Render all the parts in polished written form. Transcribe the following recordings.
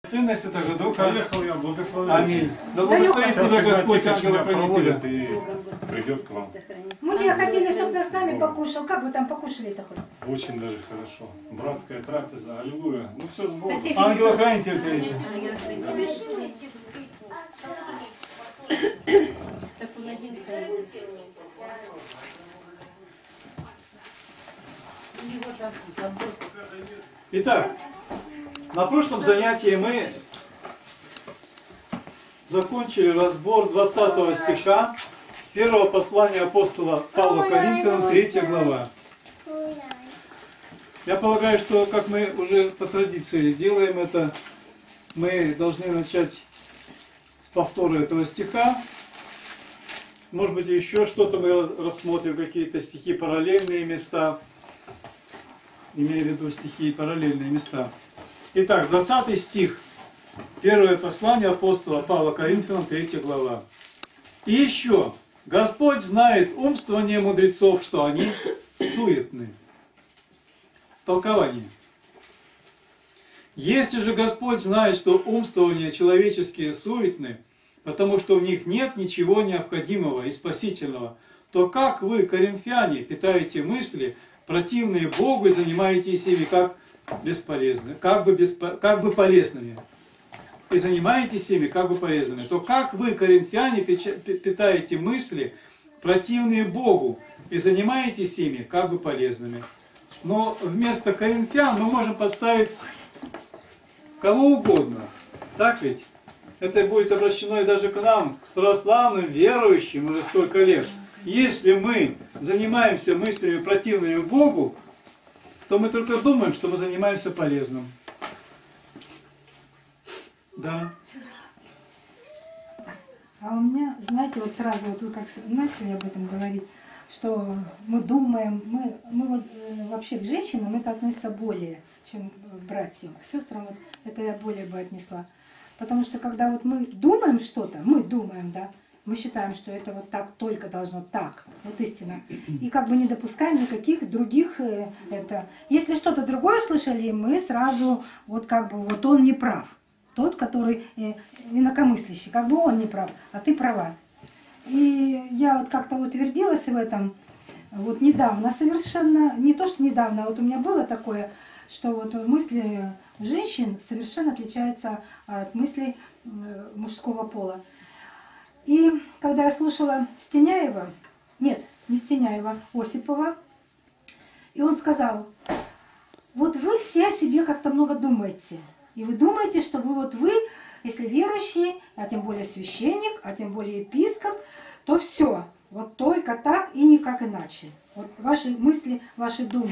Сына и Святого Духа. Поехал я, благословляю. Аминь. Да благословит тебя Господь, ангела проводит хранителя. и придет к вам. Мы не хотели, чтобы ты с нами покушал. Как вы там покушали-то хоть? Очень даже хорошо. Братская трапеза, аллилуйя. Ну все с Богом. Ангела хранитель твои. Итак, на прошлом занятии мы закончили разбор 20 стиха первого послания апостола Павла Коринфянам, 3 глава. Я полагаю, что, как мы уже по традиции делаем это, мы должны начать с повтора этого стиха. Может быть, еще что-то мы рассмотрим, какие-то стихи, параллельные места. Имею в виду стихи и параллельные места. Итак, 20 стих. Первое послание апостола Павла Коринфянам, 3 глава. И еще, Господь знает умствование мудрецов, что они суетны. Толкование. Если же Господь знает, что умствования человеческие суетны, потому что в них нет ничего необходимого и спасительного, то как вы, коринфяне, питаете мысли, противные Богу, и занимаетесь ими как бесполезными, как бы полезными, и занимаетесь ими как бы полезными, то как вы, коринфяне, питаете мысли, противные Богу, и занимаетесь ими как бы полезными. Но вместо коринфян мы можем подставить кого угодно. Так ведь? Это будет обращено и даже к нам, православным, верующим, уже столько лет. Если мы занимаемся мыслями противными Богу, то мы только думаем, что мы занимаемся полезным. Да. А у меня, знаете, вот сразу, вот вы как начали об этом говорить, что мы думаем, мы вот вообще к женщинам это относится более, чем к братьям. К сестрам вот это я более бы отнесла. Потому что когда вот мы думаем что-то, мы думаем, да, мы считаем, что это вот так только должно так, вот истина. И как бы не допускаем никаких других это. Если что-то другое слышали, мы сразу вот как бы вот он не прав. Тот, который инакомыслящий, как бы он не прав, а ты права. И я вот как-то утвердилась в этом вот недавно совершенно, не то что недавно, а вот у меня было такое, что вот мысли женщин совершенно отличаются от мыслей мужского пола. И когда я слушала Стеняева, нет, не Стеняева, Осипова, и он сказал, вот вы все о себе как-то много думаете. И вы думаете, что вы, если верующий, а тем более священник, а тем более епископ, то все, вот только так и никак иначе. Вот ваши мысли, ваши думы.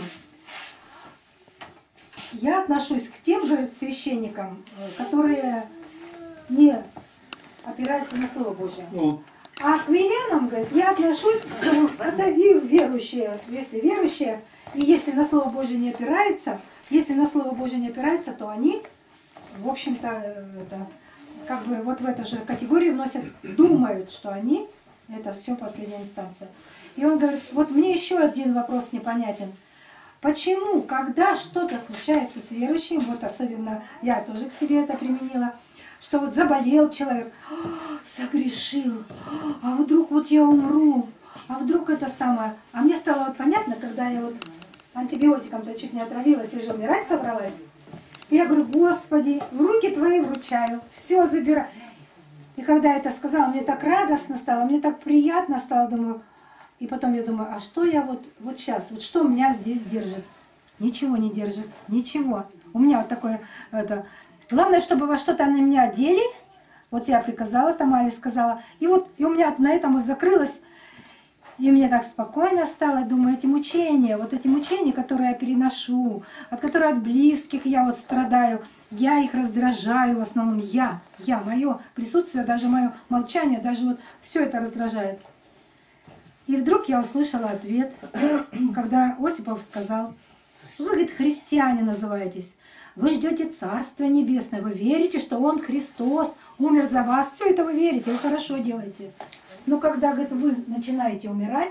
Я отношусь к тем, говорит, священникам, которые не опираются на Слово Божье. А к мирянам, говорит, я отношусь, и верующие, если верующие, и если на Слово Божье не опираются, то они, в общем-то, это, как бы вот в эту же категорию вносят, думают, что они, это все последняя инстанция. И он говорит, вот мне еще один вопрос непонятен. Почему, когда что-то случается с верующим, вот особенно я тоже к себе это применила, что вот заболел человек, согрешил, а вдруг вот я умру, а вдруг это самое. А мне стало вот понятно, когда я вот антибиотиком-то чуть не отравилась и же умирать собралась. И я говорю, Господи, в руки Твои вручаю, все забираю. И когда я это сказала, мне так радостно стало, мне так приятно стало, думаю. И потом я думаю, а что я вот сейчас, вот что меня здесь держит? Ничего не держит, ничего. У меня вот такое, это... Главное, чтобы во что-то на меня одели. Вот я приказала, Тамаре сказала. И вот и у меня на этом вот закрылось. И мне так спокойно стало. Думаю, эти мучения, которые я переношу, от которых от близких я вот страдаю, я их раздражаю в основном. Мое присутствие, даже мое молчание, даже вот все это раздражает. И вдруг я услышала ответ, когда Осипов сказал, вы, говорит, христиане называетесь. Вы ждете Царства Небесное, вы верите, что Он Христос, умер за вас. Все это вы верите, вы хорошо делаете. Но когда, говорит, вы начинаете умирать,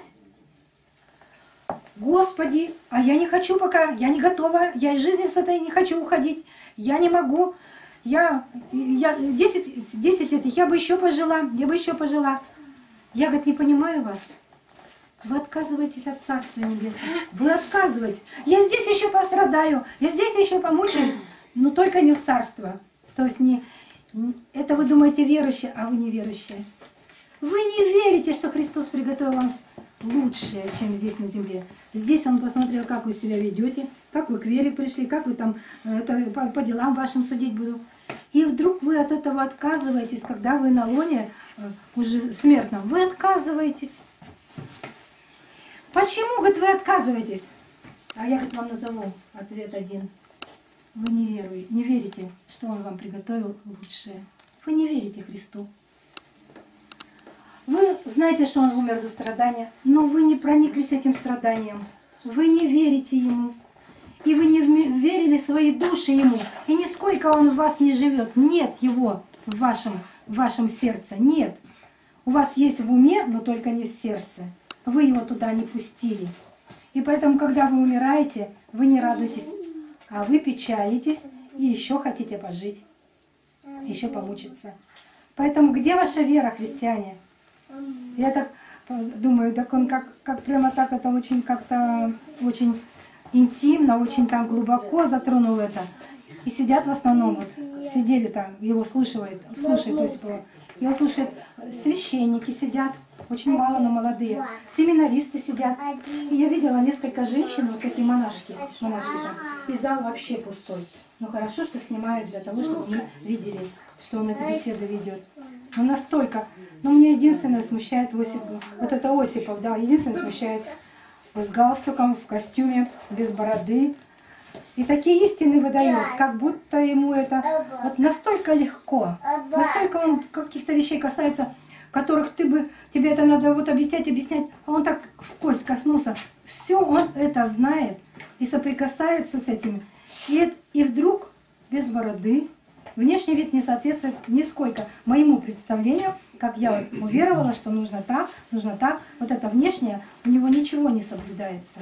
Господи, а я не хочу пока, я не готова, я из жизни с этой не хочу уходить, я не могу. я 10 лет, я бы еще пожила, я бы еще пожила. Я, говорит, не понимаю вас. Вы отказываетесь от Царства Небесного. Вы отказываетесь. Я здесь еще пострадаю, я здесь еще помучаюсь, но только не в Царство. То есть это вы думаете верующие, а вы не верующие. Вы не верите, что Христос приготовил вам лучшее, чем здесь на земле. Здесь Он посмотрел, как вы себя ведете, как вы к вере пришли, как вы там по делам вашим судить буду. И вдруг вы от этого отказываетесь, когда вы на лоне уже смертном. Вы отказываетесь. Почему, говорит, вы отказываетесь? А я, говорит, вам назову ответ один. Вы не верите, что Он вам приготовил лучшее. Вы не верите Христу. Вы знаете, что Он умер за страдания, но вы не прониклись этим страданием. Вы не верите Ему. И вы не верили своей душе Ему. И нисколько Он в вас не живет. Нет Его в вашем сердце. Нет. У вас есть в уме, но только не в сердце. Вы Его туда не пустили. И поэтому, когда вы умираете, вы не радуетесь, а вы печалитесь и еще хотите пожить, еще помучиться. Поэтому где ваша вера, христиане? Я так думаю, так он как прямо так это очень как-то очень интимно, очень там глубоко затронул это. И сидят в основном, вот, сидели там, его слушают Осипова. Его слушают священники сидят, очень мало, но молодые. Семинаристы сидят. И я видела несколько женщин, вот такие монашки там, и зал вообще пустой. Ну хорошо, что снимают для того, чтобы мы видели, что он эти беседы ведет. Но настолько. Но меня единственное смущает Осипов. Вот это Осипов, да, единственное смущает. С галстуком, в костюме, без бороды. И такие истины выдает, как будто ему это вот настолько легко, настолько он каких-то вещей касается, которых тебе это надо вот объяснять, а он так в кость коснулся. Все он это знает и соприкасается с этим. И вдруг без бороды, внешний вид не соответствует нисколько моему представлению, как я вот уверовала, что нужно так, вот это внешнее, у него ничего не соблюдается.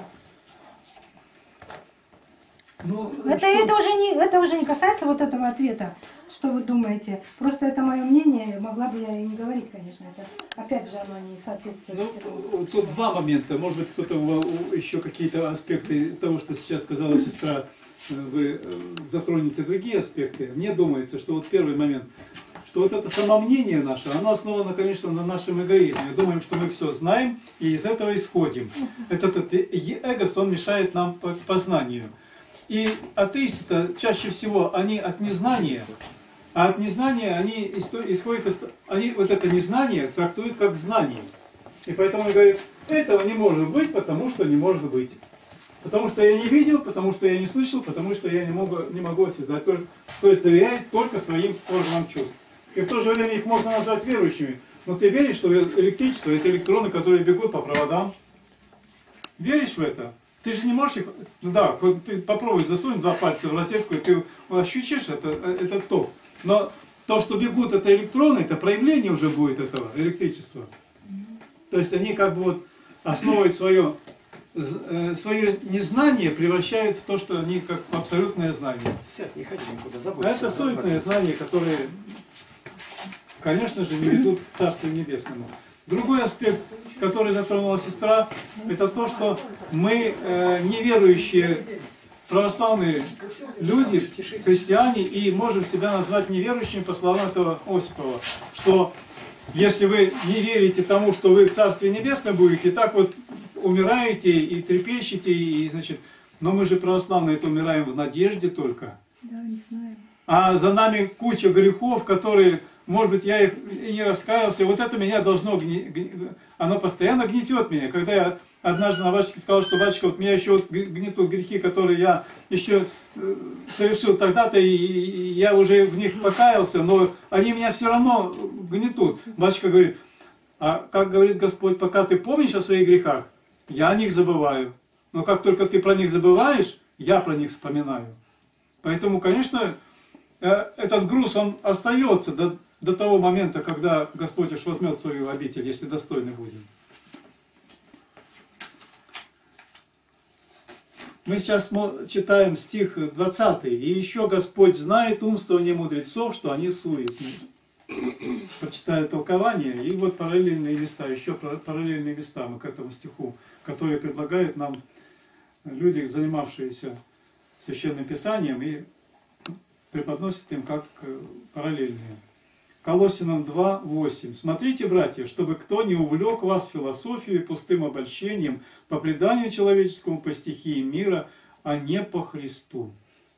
Ну, это уже не касается вот этого ответа, что вы думаете. Просто это мое мнение, могла бы я и не говорить, конечно. Это, опять же, оно не соответствует. Тут два момента. Может быть, кто-то еще какие-то аспекты того, что сейчас сказала сестра, вы затронете другие аспекты. Мне думается, что вот первый момент, что вот это самомнение наше, оно основано, конечно, на нашем эгоизме. Думаем, что мы все знаем, и из этого исходим. Этот эго, он мешает нам познанию. И атеисты-то чаще всего, они от незнания, а от незнания они они вот это незнание трактуют как знание. И поэтому они говорят, этого не может быть, потому что не может быть. Потому что я не видел, потому что я не слышал, потому что я не могу осязать. То есть доверяет только своим органам чувств. И в то же время их можно назвать верующими. Но ты веришь, что электричество – это электроны, которые бегут по проводам? Веришь в это? Ты же не можешь их... Да, ты попробуй засунь два пальца в розетку, и ты ощутишь этот ток. Но то, что бегут это электроны, это проявление уже будет этого электричества. То есть они как бы вот основывают свое незнание, превращают в то, что они как абсолютное знание. Сядь, не ходи никуда, забудь. А это суетные знания, которые, конечно же, не ведут к Царству Небесному. Другой аспект, который затронула сестра, это то, что мы, неверующие православные люди, христиане, и можем себя назвать неверующими по словам этого Осипова, что если вы не верите тому, что вы в Царстве Небесном будете, так вот умираете и трепещете, и, значит, но мы же православные, это умираем в надежде только. Да, не знаю. А за нами куча грехов, которые... Может быть, я и не раскаялся. Вот это меня должно... Оно постоянно гнетет меня. Когда я однажды на батюшке сказал, что батюшка, вот меня еще вот гнетут грехи, которые я еще совершил тогда-то, и я уже в них покаялся, но они меня все равно гнетут. Батюшка говорит, а как говорит Господь, пока ты помнишь о своих грехах, я о них забываю. Но как только ты про них забываешь, я про них вспоминаю. Поэтому, конечно, этот груз, он остается до того момента, когда Господь уж возьмет свою обитель, если достойны будем. Мы сейчас читаем стих 20. «И еще Господь знает умствование мудрецов, что они суетны». Прочитали толкование, и вот параллельные места, еще параллельные места мы к этому стиху, которые предлагают нам люди, занимавшиеся Священным Писанием, и преподносят им как параллельные. Колоссянам 2:8. «Смотрите, братья, чтобы кто не увлек вас в философию и пустым обольщением по преданию человеческому по стихии мира, а не по Христу».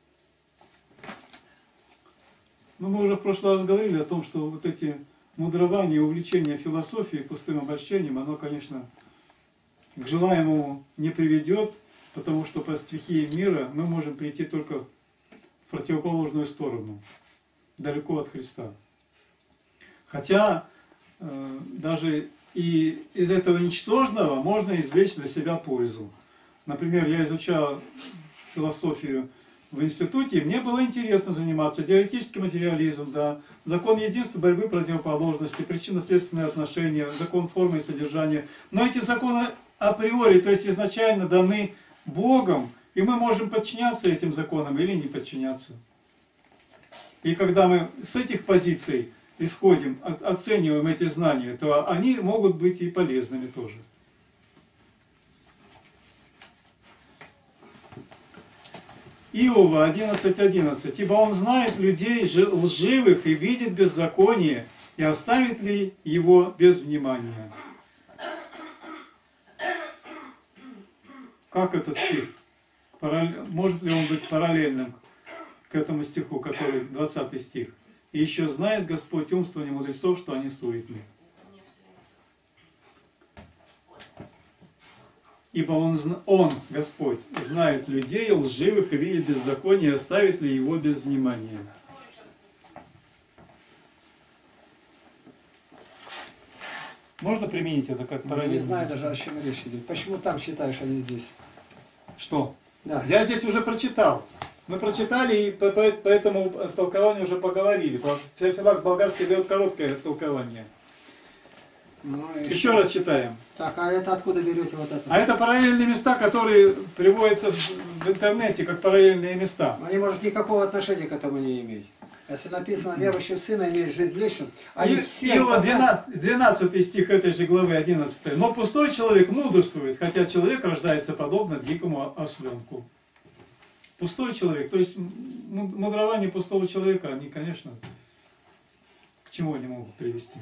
Ну, мы уже в прошлый раз говорили о том, что вот эти мудрования, увлечения философией пустым обольщением, оно, конечно, к желаемому не приведет, потому что по стихии мира мы можем прийти только в противоположную сторону, далеко от Христа. Хотя даже и из этого ничтожного можно извлечь для себя пользу. Например, я изучал философию в институте, и мне было интересно заниматься диалектический материализм, да, закон единства, борьбы противоположности, причинно-следственные отношения, закон формы и содержания. Но эти законы априори, то есть изначально даны Богом, и мы можем подчиняться этим законам или не подчиняться. И когда мы с этих позиций исходим, оцениваем эти знания, то они могут быть и полезными тоже. Иова 11:11. «Ибо он знает людей лживых и видит беззаконие, и оставит ли его без внимания». Как этот стих? Может ли он быть параллельным к этому стиху, который 20 стих? «И еще знает Господь умствование мудрецов, что они суетны». Ибо он, Господь, знает людей лживых и видит беззаконие, и оставит ли его без внимания. Можно применить это как параллельно? Не знаю даже, о чем речь идет. Почему там считаешь, а не здесь? Что? Да. Я здесь уже прочитал. Мы прочитали, и по этому толкованию уже поговорили. Феофилакт Болгарский дает короткое толкование. Ну, Еще раз читаем. Так, а это откуда берете вот это? А это параллельные места, которые приводятся в интернете как параллельные места. Они, может, никакого отношения к этому не иметь. Если написано, верующий в Сына имеет жизнь вечную, Иова 12 стих этой же главы 11. «Но пустой человек мудрствует, хотя человек рождается подобно дикому осленку». Пустой человек, то есть мудрование пустого человека, они, конечно, к чему они могут привести?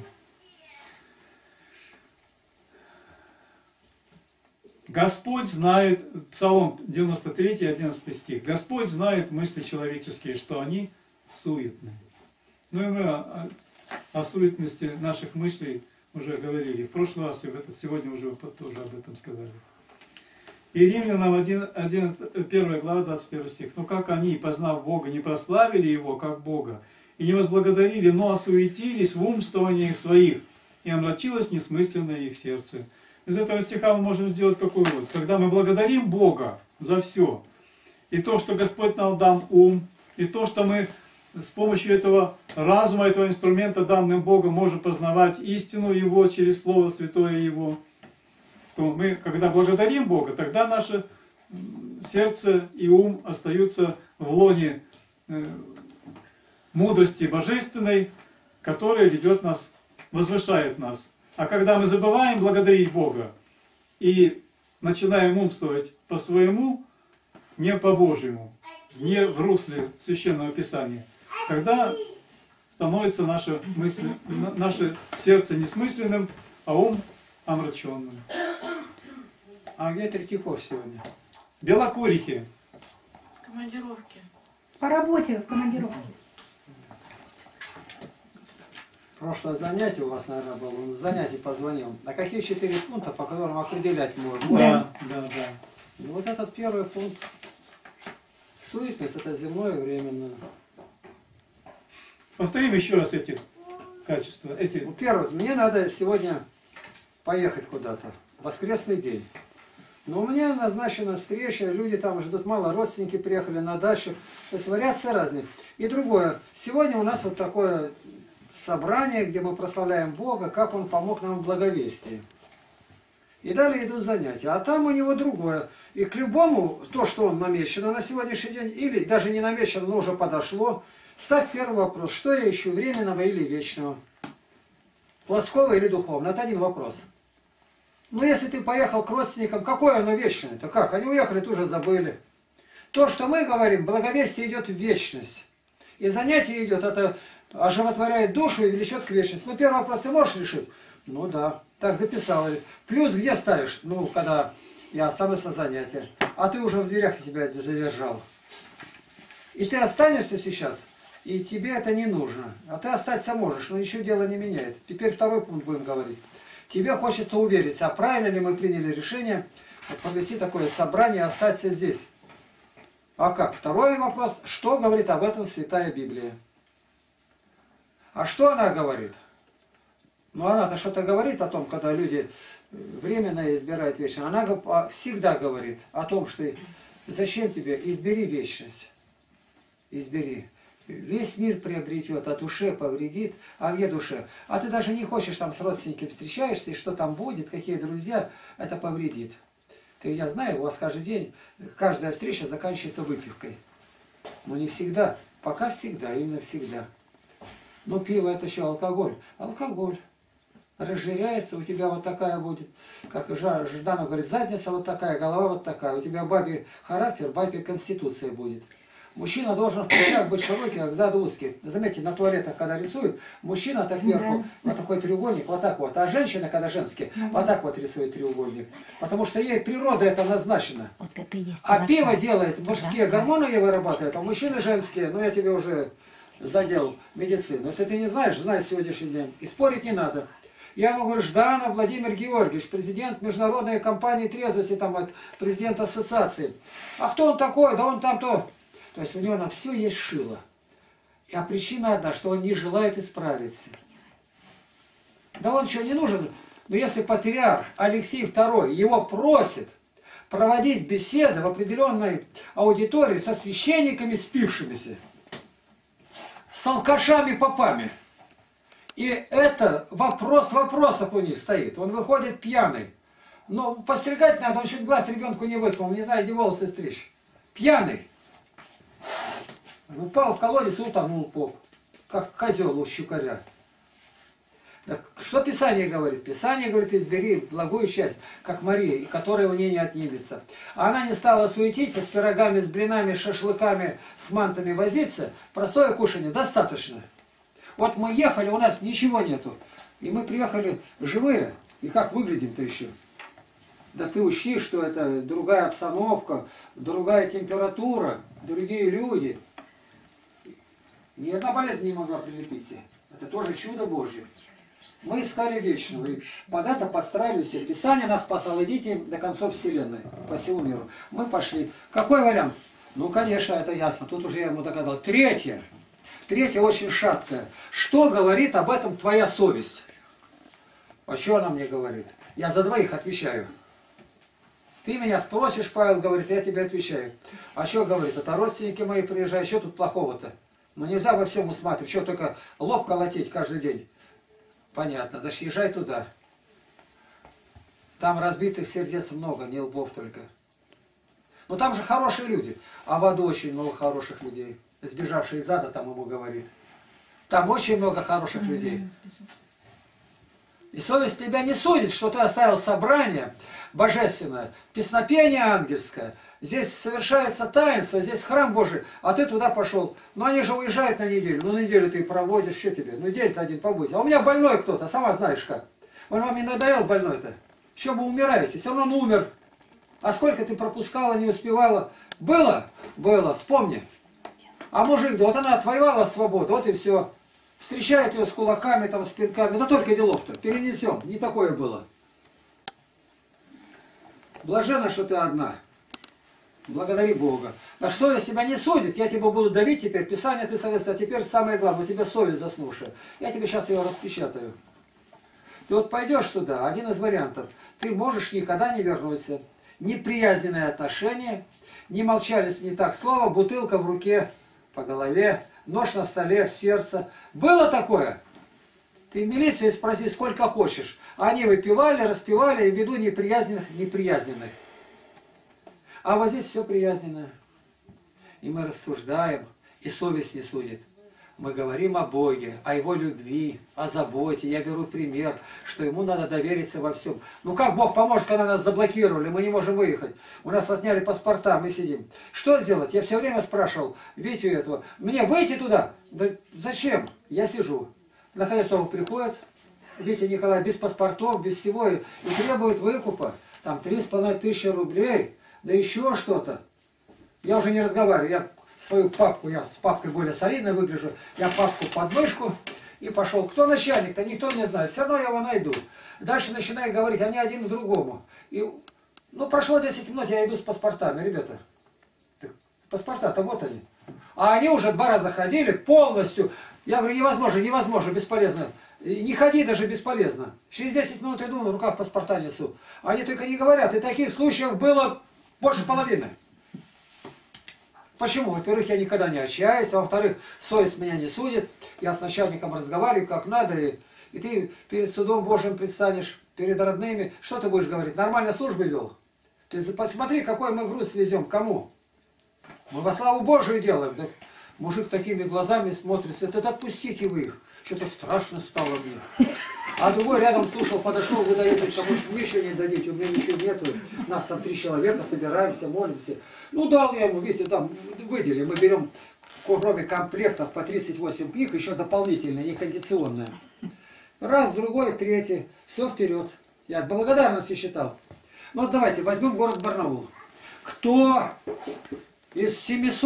Господь знает, Псалом 93, 11 стих, «Господь знает мысли человеческие, что они суетны». Ну и мы о суетности наших мыслей уже говорили. В прошлый раз и сегодня уже тоже об этом сказали. И Римлянам 1 глава 21 стих. «Но как они, познав Бога, не прославили Его как Бога, и не возблагодарили, но осуетились в умствованиях своих, и омрачилось несмысленное их сердце». Из этого стиха мы можем сделать какой вывод? Когда мы благодарим Бога за все, и то, что Господь нам дан ум, и то, что мы с помощью этого разума, этого инструмента, данным Богом, можем познавать истину Его через Слово Святое Его, то мы, когда благодарим Бога, тогда наше сердце и ум остаются в лоне мудрости божественной, которая ведет нас, возвышает нас. А когда мы забываем благодарить Бога и начинаем умствовать по своему, не по Божьему, не в русле Священного Писания, тогда становится наше сердце несмысленным, а ум омраченным. А где Третьяков сегодня? В Белокурихе. Командировки. По работе в командировке. Прошлое занятие у вас, наверное, было, он с занятий позвонил. А какие 4 пункта, по которым определять можно? Да. Ну, вот этот первый пункт. Суетность – это земное и временное. Повторим еще раз эти качества. Ну, первое, мне надо сегодня поехать куда-то. Воскресный день. Но у меня назначена встреча, люди там ждут мало, родственники приехали на дачу. То есть вариации разные. И другое, сегодня у нас вот такое собрание, где мы прославляем Бога, как Он помог нам в благовестии. И далее идут занятия. А там у него другое. И к любому, то, что он намечено на сегодняшний день, или даже не намечено, но уже подошло, ставь первый вопрос. Что я ищу, временного или вечного? Плоского или духовного? Это один вопрос. Но если ты поехал к родственникам, какое оно вечное? То как? Они уехали, ты уже забыли. То, что мы говорим, благовестие идет в вечность. И занятие идет, это оживотворяет душу и влечет к вечности. Ну, первый вопрос ты можешь решить? Ну да. Так записал. Плюс где ставишь? Ну, когда я останусь на занятии. А ты уже в дверях тебя задержал. И ты останешься сейчас, и тебе это не нужно. А ты остаться можешь, но ничего дело не меняет. Теперь второй пункт будем говорить. Тебе хочется увериться, а правильно ли мы приняли решение провести такое собрание и остаться здесь. А как? Второй вопрос. Что говорит об этом Святая Библия? А что она говорит? Ну, она-то что-то говорит о том, когда люди временно избирают вечность. Она всегда говорит о том, что зачем тебе? Избери вечность. Избери. Весь мир приобретет, а душе повредит. А где душе? А ты даже не хочешь там с родственниками встречаешься, и что там будет, какие друзья, это повредит. Я знаю, у вас каждый день, каждая встреча заканчивается выпивкой. Но не всегда. Пока всегда, именно всегда. Но пиво это еще алкоголь. Алкоголь. Разжиряется, у тебя вот такая будет, как Жданов говорит, задница вот такая, голова вот такая. У тебя бабе характер, бабе конституция будет. Мужчина должен в плечах быть широкий, как зад узкий. Заметьте, на туалетах, когда рисуют, мужчина так вверху, вот такой треугольник, вот так вот. А женщина, когда женские, вот так вот рисует треугольник. Потому что ей природа это назначена. А пиво делает, мужские гормоны ей вырабатывают, а мужчины женские. Ну, я тебе уже задел медицину. Если ты не знаешь, знай сегодняшний день. И спорить не надо. Я ему говорю, Жданов Владимир Георгиевич, президент международной компании трезвости, там, вот, президент ассоциации. А кто он такой? Да он там то. То есть у него на все есть шило. А причина одна, что он не желает исправиться. Да он что, не нужен? Но если патриарх Алексей II его просит проводить беседы в определенной аудитории со священниками спившимися, с алкашами-попами, и это вопрос вопросов у них стоит. Он выходит пьяный. Но постригать надо, он чуть глаз ребенку не выткнул, не знаю, где волосы стричь. Пьяный. Упал в колодец, утонул поп. Как козел у щукаря. Так, что Писание говорит? Писание говорит, избери благую часть, как Мария, которая у нее не отнимется. А она не стала суетиться, с пирогами, с блинами, шашлыками, с мантами возиться. Простое кушание достаточно. Вот мы ехали, у нас ничего нету. И мы приехали живые. И как выглядим-то еще? Да ты учти, что это другая обстановка, другая температура, другие люди. Ни одна болезнь не могла прилепиться. Это тоже чудо Божье. Мы искали вечного. И под это подстраивались. Писание нас спасало. Идите до концов вселенной, по всему миру. Мы пошли. Какой вариант? Ну, конечно, это ясно. Тут уже я ему доказал. Третье. Третье очень шаткое. Что говорит об этом твоя совесть? А что она мне говорит? Я за двоих отвечаю. Ты меня спросишь, Павел говорит, я тебе отвечаю. А что говорит? Это родственники мои приезжают, что тут плохого-то? Ну нельзя во всем усматривать, что только лоб колотить каждый день. Понятно, значит езжай туда. Там разбитых сердец много, не лбов только. Но там же хорошие люди. А в аду очень много хороших людей. Сбежавший из ада там ему говорит. Там очень много хороших людей. И совесть тебя не судит, что ты оставил собрание божественное, песнопение ангельское. Здесь совершается таинство, здесь храм Божий, а ты туда пошел. Но они же уезжают на неделю. Ну, неделю ты проводишь, что тебе? Ну, день-то один побудь. А у меня больной кто-то, сама знаешь как. Он вам не надоел больной-то? Что вы умираете? Все равно он умер. А сколько ты пропускала, не успевала? Было? Было, вспомни. А мужик, да вот она отвоевала свободу, вот и все. Встречает ее с кулаками, там, с пинками. Да только делов-то, перенесем. Не такое было. Блаженно, что ты одна. Благодари Бога. Так что совесть тебя не судит, я тебя буду давить теперь. Писание ты соответственно, а теперь самое главное, у тебя совесть заснувшая. Я тебе сейчас ее распечатаю. Ты вот пойдешь туда, один из вариантов. Ты можешь никогда не вернуться. Неприязненные отношения, не молчались не так слово, бутылка в руке, по голове, нож на столе, в сердце. Было такое? Ты в милиции спроси, сколько хочешь. Они выпивали, распивали, и ввиду неприязненных. А вот здесь все приязненно. И мы рассуждаем, и совесть не судит. Мы говорим о Боге, о Его любви, о заботе. Я беру пример, что Ему надо довериться во всем. Ну как Бог поможет, когда нас заблокировали, мы не можем выехать. У нас отняли паспорта, мы сидим. Что сделать? Я все время спрашивал Витю этого. Мне выйти туда? Да зачем? Я сижу. Наконец он приходит, Витя Николай, без паспортов, без всего, и требует выкупа. Там 3500 рублей, да еще что-то. Я уже не разговариваю, я свою папку, я с папкой более солидно выгляжу, я папку под мышку и пошел. Кто начальник-то, никто не знает, все равно я его найду. Дальше начинаю говорить, они один к другому. И, ну, прошло 10 минут, я иду с паспортами, ребята. Паспорта-то вот они. А они уже 2 раза ходили полностью. Я говорю, невозможно, невозможно, бесполезно. Не ходи даже, бесполезно. Через 10 минут иду, в руках паспорта несу. Они только не говорят, и таких случаев было больше половины. Почему? Во-первых, я никогда не общаюсь, а во-вторых, совесть меня не судит. Я с начальником разговариваю, как надо, и ты перед судом Божьим предстанешь, перед родными. Что ты будешь говорить? Нормально службы вел? Ты посмотри, какой мы груз везем, кому? Мы во славу Божию делаем. Да, мужик такими глазами смотрится, да отпустите вы их. Что-то страшно стало мне. А другой рядом слушал, подошел, вы даете, кому что ничего не дадите, у меня ничего нету. Нас там 3 человека, собираемся, молимся. Ну дал я ему, видите, там выделили. Мы берем, кроме комплектов, по 38 книг, еще дополнительные, некондиционные. Раз, другой, третий. Все вперед. Я от благодарности считал. Ну вот давайте, возьмем город Барнаул. Кто из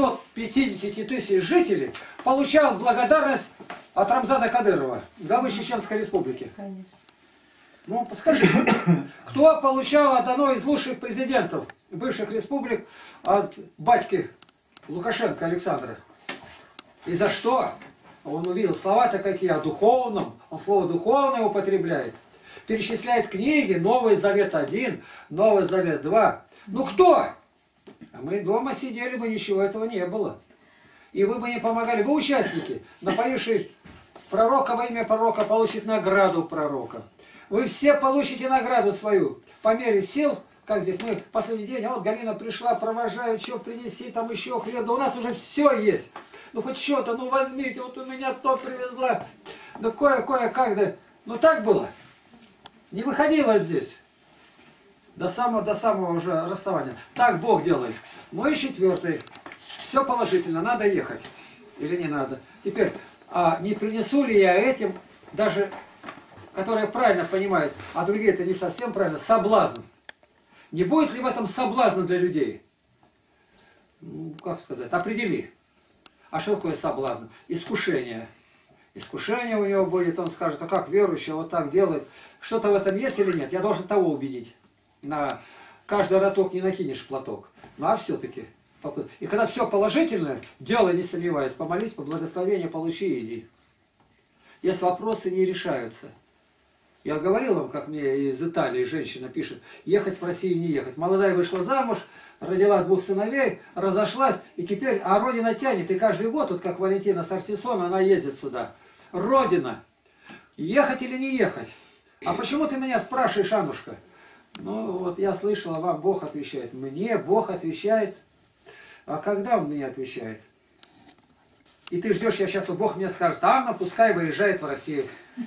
750 тысяч жителей получал благодарность от Рамзана Кадырова, главы Чеченской Республики? Конечно. Ну, подскажите, кто получал от одного из лучших президентов бывших республик, от батьки Лукашенко Александра? И за что? Он увидел слова-то какие о духовном, он слово духовное употребляет. Перечисляет книги, Новый Завет 1, Новый Завет 2. Ну кто? А мы дома сидели бы, ничего этого не было. И вы бы не помогали. Вы участники, напоивший пророка во имя пророка, получит награду пророка. Вы все получите награду свою по мере сил. Как здесь мы последний день, а вот Галина пришла, провожает, что принеси, там еще хлеб. Да у нас уже все есть. Ну хоть что-то, ну возьмите, вот у меня то привезла. Да кое-как, да. Ну так было. Не выходила здесь. До самого уже расставания. Так Бог делает. Ну и 4. Все положительно. Надо ехать. Или не надо. Теперь, а не принесу ли я этим, даже, которые правильно понимают, а другие это не совсем правильно, соблазн. Не будет ли в этом соблазна для людей? Ну, как сказать? Определи. А что такое соблазн? Искушение. Искушение у него будет, он скажет, а как верующий вот так делает? Что-то в этом есть или нет? Я должен того убедить. На каждый роток не накинешь платок. Ну а все-таки. И когда все положительное, делай не сомневаясь, помолись, по благословению получи и иди. Если вопросы не решаются. Я говорил вам, как мне из Италии женщина пишет, ехать в Россию не ехать. Молодая вышла замуж, родила 2 сыновей, разошлась, и теперь, а Родина тянет, и каждый год, вот как Валентина Сартисон, она ездит сюда. Родина. Ехать или не ехать? А почему ты меня спрашиваешь, Аннушка? Ну вот я слышала, вам Бог отвечает. Мне Бог отвечает. А когда Он мне отвечает? И ты ждешь, я сейчас, что Бог мне скажет, Анна, пускай выезжает в Россию.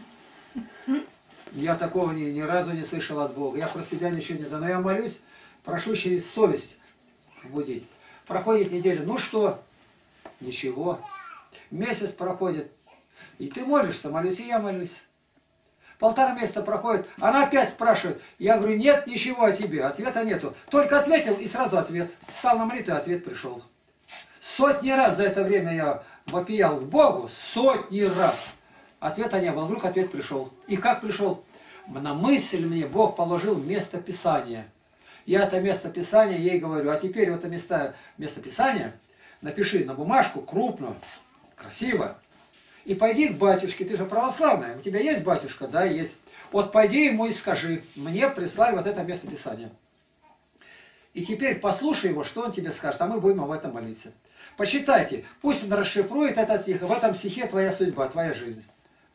Я такого ни разу не слышал от Бога. Я про себя ничего не знаю. Но я молюсь, прошу через совесть будить. Проходит неделя. Ну что? Ничего. Месяц проходит. И ты молишься, молюсь, и я молюсь. 1,5 месяца проходит. Она опять спрашивает. Я говорю, нет ничего о тебе. Ответа нету. Только ответил, и сразу ответ. Встал на молитву, и ответ пришел. Сотни раз за это время я вопиял к Богу. Сотни раз. Ответа не было. Вдруг ответ пришел. И как пришел? На мысль мне Бог положил место Писания. Я это место Писания ей говорю. А теперь в это место Писания напиши на бумажку крупно, красиво. И пойди к батюшке. Ты же православная. У тебя есть батюшка? Да, есть. Вот пойди ему и скажи. Мне прислали вот это место Писания. И теперь послушай его, что он тебе скажет. А мы будем об этом молиться. Почитайте. Пусть он расшифрует этот стих. В этом стихе твоя судьба, твоя жизнь.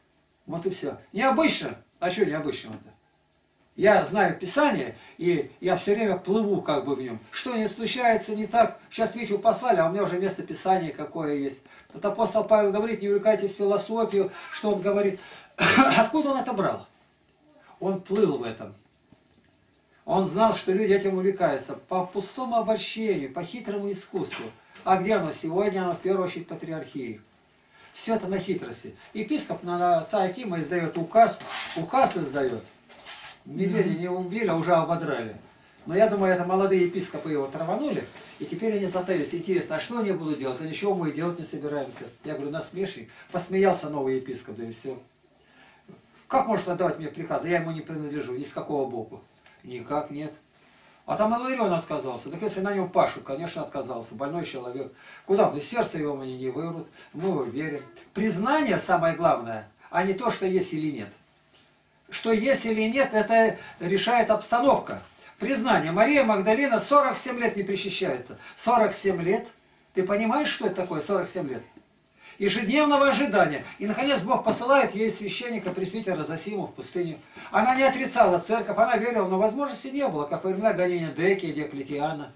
Вот и все. Необычно. А что необычного-то? Я знаю Писание, и я все время плыву как бы в нем. Что не случается не так. Сейчас Витю послали, а у меня уже место Писания какое есть. Вот апостол Павел говорит, не увлекайтесь в философию. Что он говорит? Откуда он это брал? Он плыл в этом. Он знал, что люди этим увлекаются по пустому обольщению, по хитрому искусству. А где оно сегодня? Оно в первую очередь патриархии. Все это на хитрости. Епископ на отца Акима издает указ издает. Медведя не убили, а уже ободрали. Но я думаю, это молодые епископы его траванули, и теперь они затаились. Интересно, а что они будут делать? А ничего мы и делать не собираемся. Я говорю, насмешник. Посмеялся новый епископ, да и все. Как может отдавать мне приказы? Я ему не принадлежу. Ни с какого боку. Никак нет. А там Иларион отказался. Так если на нем пашут, конечно, отказался. Больной человек. Куда бы? Сердце его они не вырвут. Мы его верим. Признание самое главное, а не то, что есть или нет. Что есть или нет, это решает обстановка. Признание. Мария Магдалина 47 лет не причащается. 47 лет. Ты понимаешь, что это такое 47 лет? Ежедневного ожидания. И, наконец, Бог посылает ей священника, пресвитера Зосиму в пустыню. Она не отрицала церковь, она верила, но возможности не было, как во времена гонения Декия, Диоклетиана.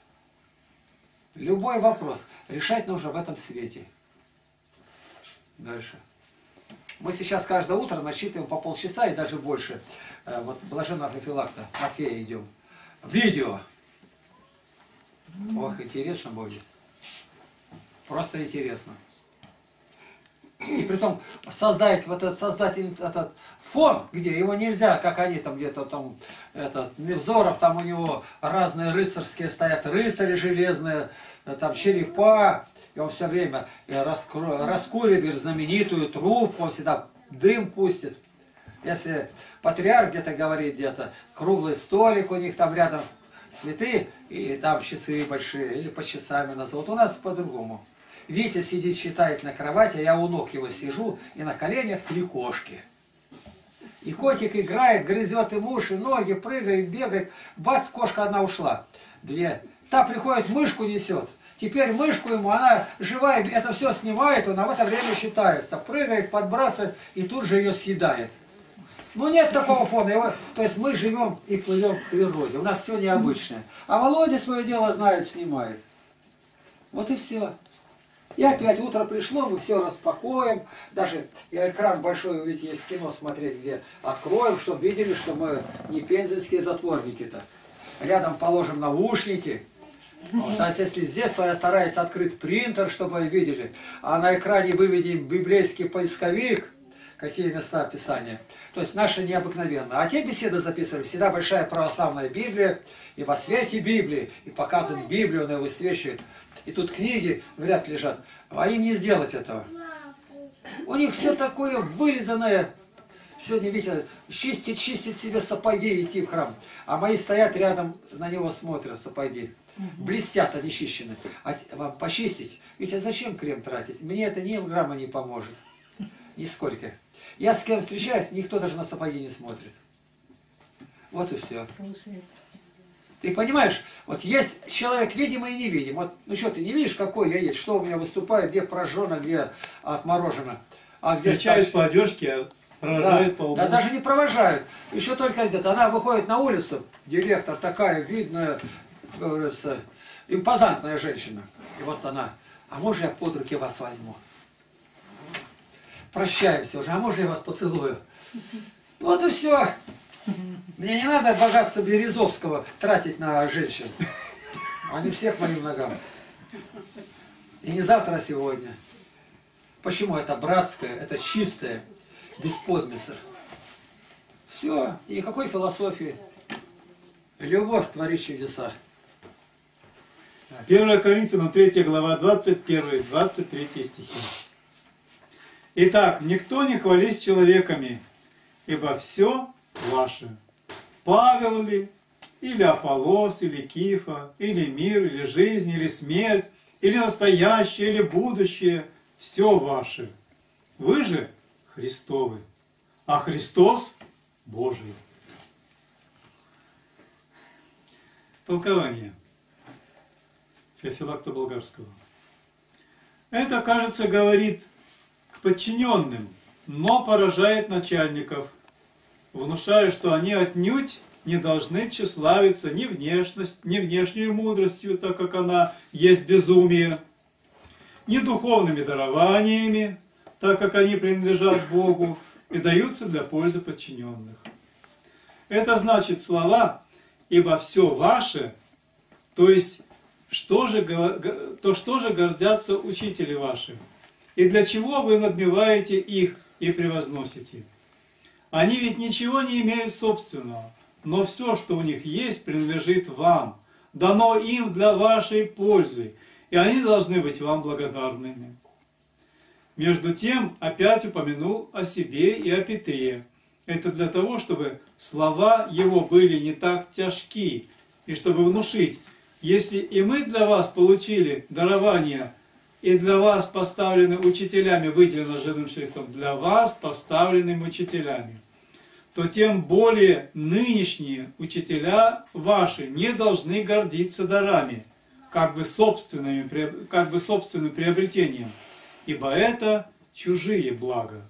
Любой вопрос решать нужно в этом свете. Дальше. Мы сейчас каждое утро насчитываем по полчаса и даже больше. Вот блаженного Феофилакта, Матфея идем. Видео. Ох, интересно будет. Просто интересно. И притом создать этот фон, где его нельзя, как они там где-то там, Невзоров, там у него разные рыцарские стоят, рыцари железные, там черепа, и он все время раскуривает знаменитую трубку, он всегда дым пустит. Если патриарх где-то говорит, где-то круглый столик у них там рядом, цветы, и там часы большие, или по часами назовут. У нас по-другому. Витя сидит, читает на кровати, а я у ног его сижу, и на коленях 3 кошки. И котик играет, грызет им уши, ноги, прыгает, бегает. Бац, кошка одна ушла. 2. Та приходит, мышку несет. Теперь мышку ему, она живая, это все снимает, он, а в это время считается. Прыгает, подбрасывает, и тут же ее съедает. Ну нет такого фона. То есть мы живем и плывем в природе. У нас все необычное. А Володя свое дело знает, снимает. Вот и все. И опять утро пришло, мы все распакуем. Даже я экран большой, увидите, есть кино смотреть, где откроем, чтобы видели, что мы не пензенские затворники-то. Рядом положим наушники. Вот, а если здесь, то я стараюсь открыть принтер, чтобы видели. А на экране выведем библейский поисковик, какие места Писания. То есть наши необыкновенно. А те беседы записывали, всегда большая православная Библия, и во свете Библии, и показывает Библию, она высвечивает. И тут книги, говорят, лежат. А им не сделать этого. У них все такое вылизанное. Сегодня, Витя, чистит себе сапоги идти в храм. А мои стоят рядом, на него смотрят сапоги. Блестят, они чищены. А вам почистить? Витя, зачем крем тратить? Мне это ни грамма не поможет. Нисколько. Я с кем встречаюсь, никто даже на сапоги не смотрит. Вот и все. Слушай. Ты понимаешь, вот есть человек видимый и невидимый. Вот, ну что, ты не видишь, какой я есть, что у меня выступает, где прожжено, где отморожено. А где встречают по одежке, а провожают по лбу. Да, даже не провожают. Еще только где-то она выходит на улицу, директор такая видная, говорится, импозантная женщина. И вот она, а можно я под руки вас возьму? Прощаемся уже, а можно я вас поцелую? Вот и все. Мне не надо богатство Березовского тратить на женщин. Они всех к моим ногам. И не завтра, а сегодня. Почему? Это братское, это чистое, без подмеса. Все, и никакой философии. Любовь творит чудеса. 1 Коринфянам 3 глава, 21-23 стихи. Итак, никто не хвались человеками, ибо все ваше. Павел ли, или Аполлос, или Кифа, или мир, или жизнь, или смерть, или настоящее, или будущее, все ваше. Вы же Христовы, а Христос Божий. Толкование Феофилакта Болгарского. Это, кажется, говорит к подчиненным, но поражает начальников, внушая, что они отнюдь не должны тщеславиться ни внешнюю мудростью, так как она есть безумие, ни духовными дарованиями, так как они принадлежат Богу и даются для пользы подчиненных. Это значит слова «ибо все ваше», то есть что же гордятся учители ваши, и для чего вы надмеваете их и превозносите. Они ведь ничего не имеют собственного, но все, что у них есть, принадлежит вам, дано им для вашей пользы, и они должны быть вам благодарными. Между тем, опять упомянул о себе и о Петре. Это для того, чтобы слова его были не так тяжки, и чтобы внушить, если и мы для вас получили дарование, и для вас поставлены учителями, выделено жирным шрифтом, для вас поставленными учителями, то тем более нынешние учителя ваши не должны гордиться дарами, как бы собственным приобретением, ибо это чужие блага.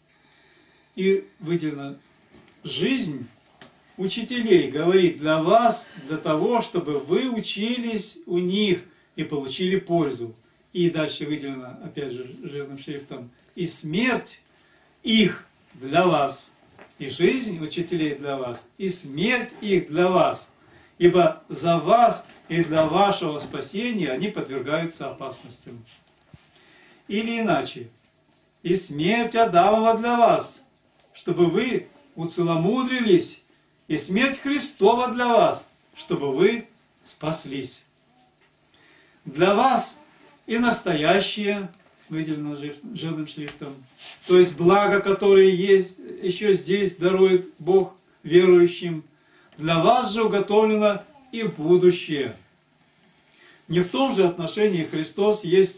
И выделена жизнь учителей, говорит, для вас, для того, чтобы вы учились у них и получили пользу. И дальше выделено, опять же, жирным шрифтом, и смерть их для вас, и жизнь учителей для вас, и смерть их для вас, ибо за вас и для вашего спасения они подвергаются опасностям. Или иначе, и смерть Адамова для вас, чтобы вы уцеломудрились, и смерть Христова для вас, чтобы вы спаслись. Для вас и настоящее, выделено жирным шрифтом, то есть благо, которое есть еще здесь, дарует Бог верующим, для вас же уготовлено и будущее. Не в том же отношении Христос есть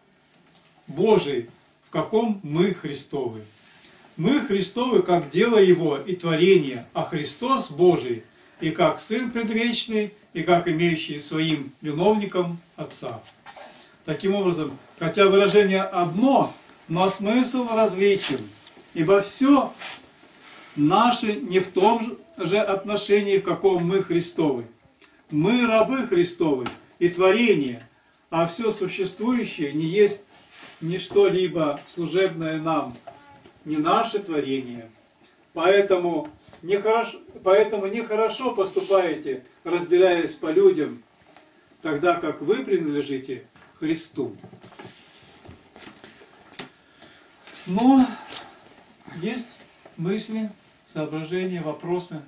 Божий, в каком мы Христовы. Мы Христовы, как дело Его и творение, а Христос Божий, и как Сын предвечный, и как имеющий своим виновником Отца. Таким образом, хотя выражение одно, но смысл различен, ибо все наше не в том же отношении, в каком мы Христовы. Мы рабы Христовы и творение, а все существующее не есть ни что-либо служебное нам, не наше творение. Поэтому нехорошо поступаете, разделяясь по людям, тогда как вы принадлежите Христу. Но есть мысли, соображения, вопросы.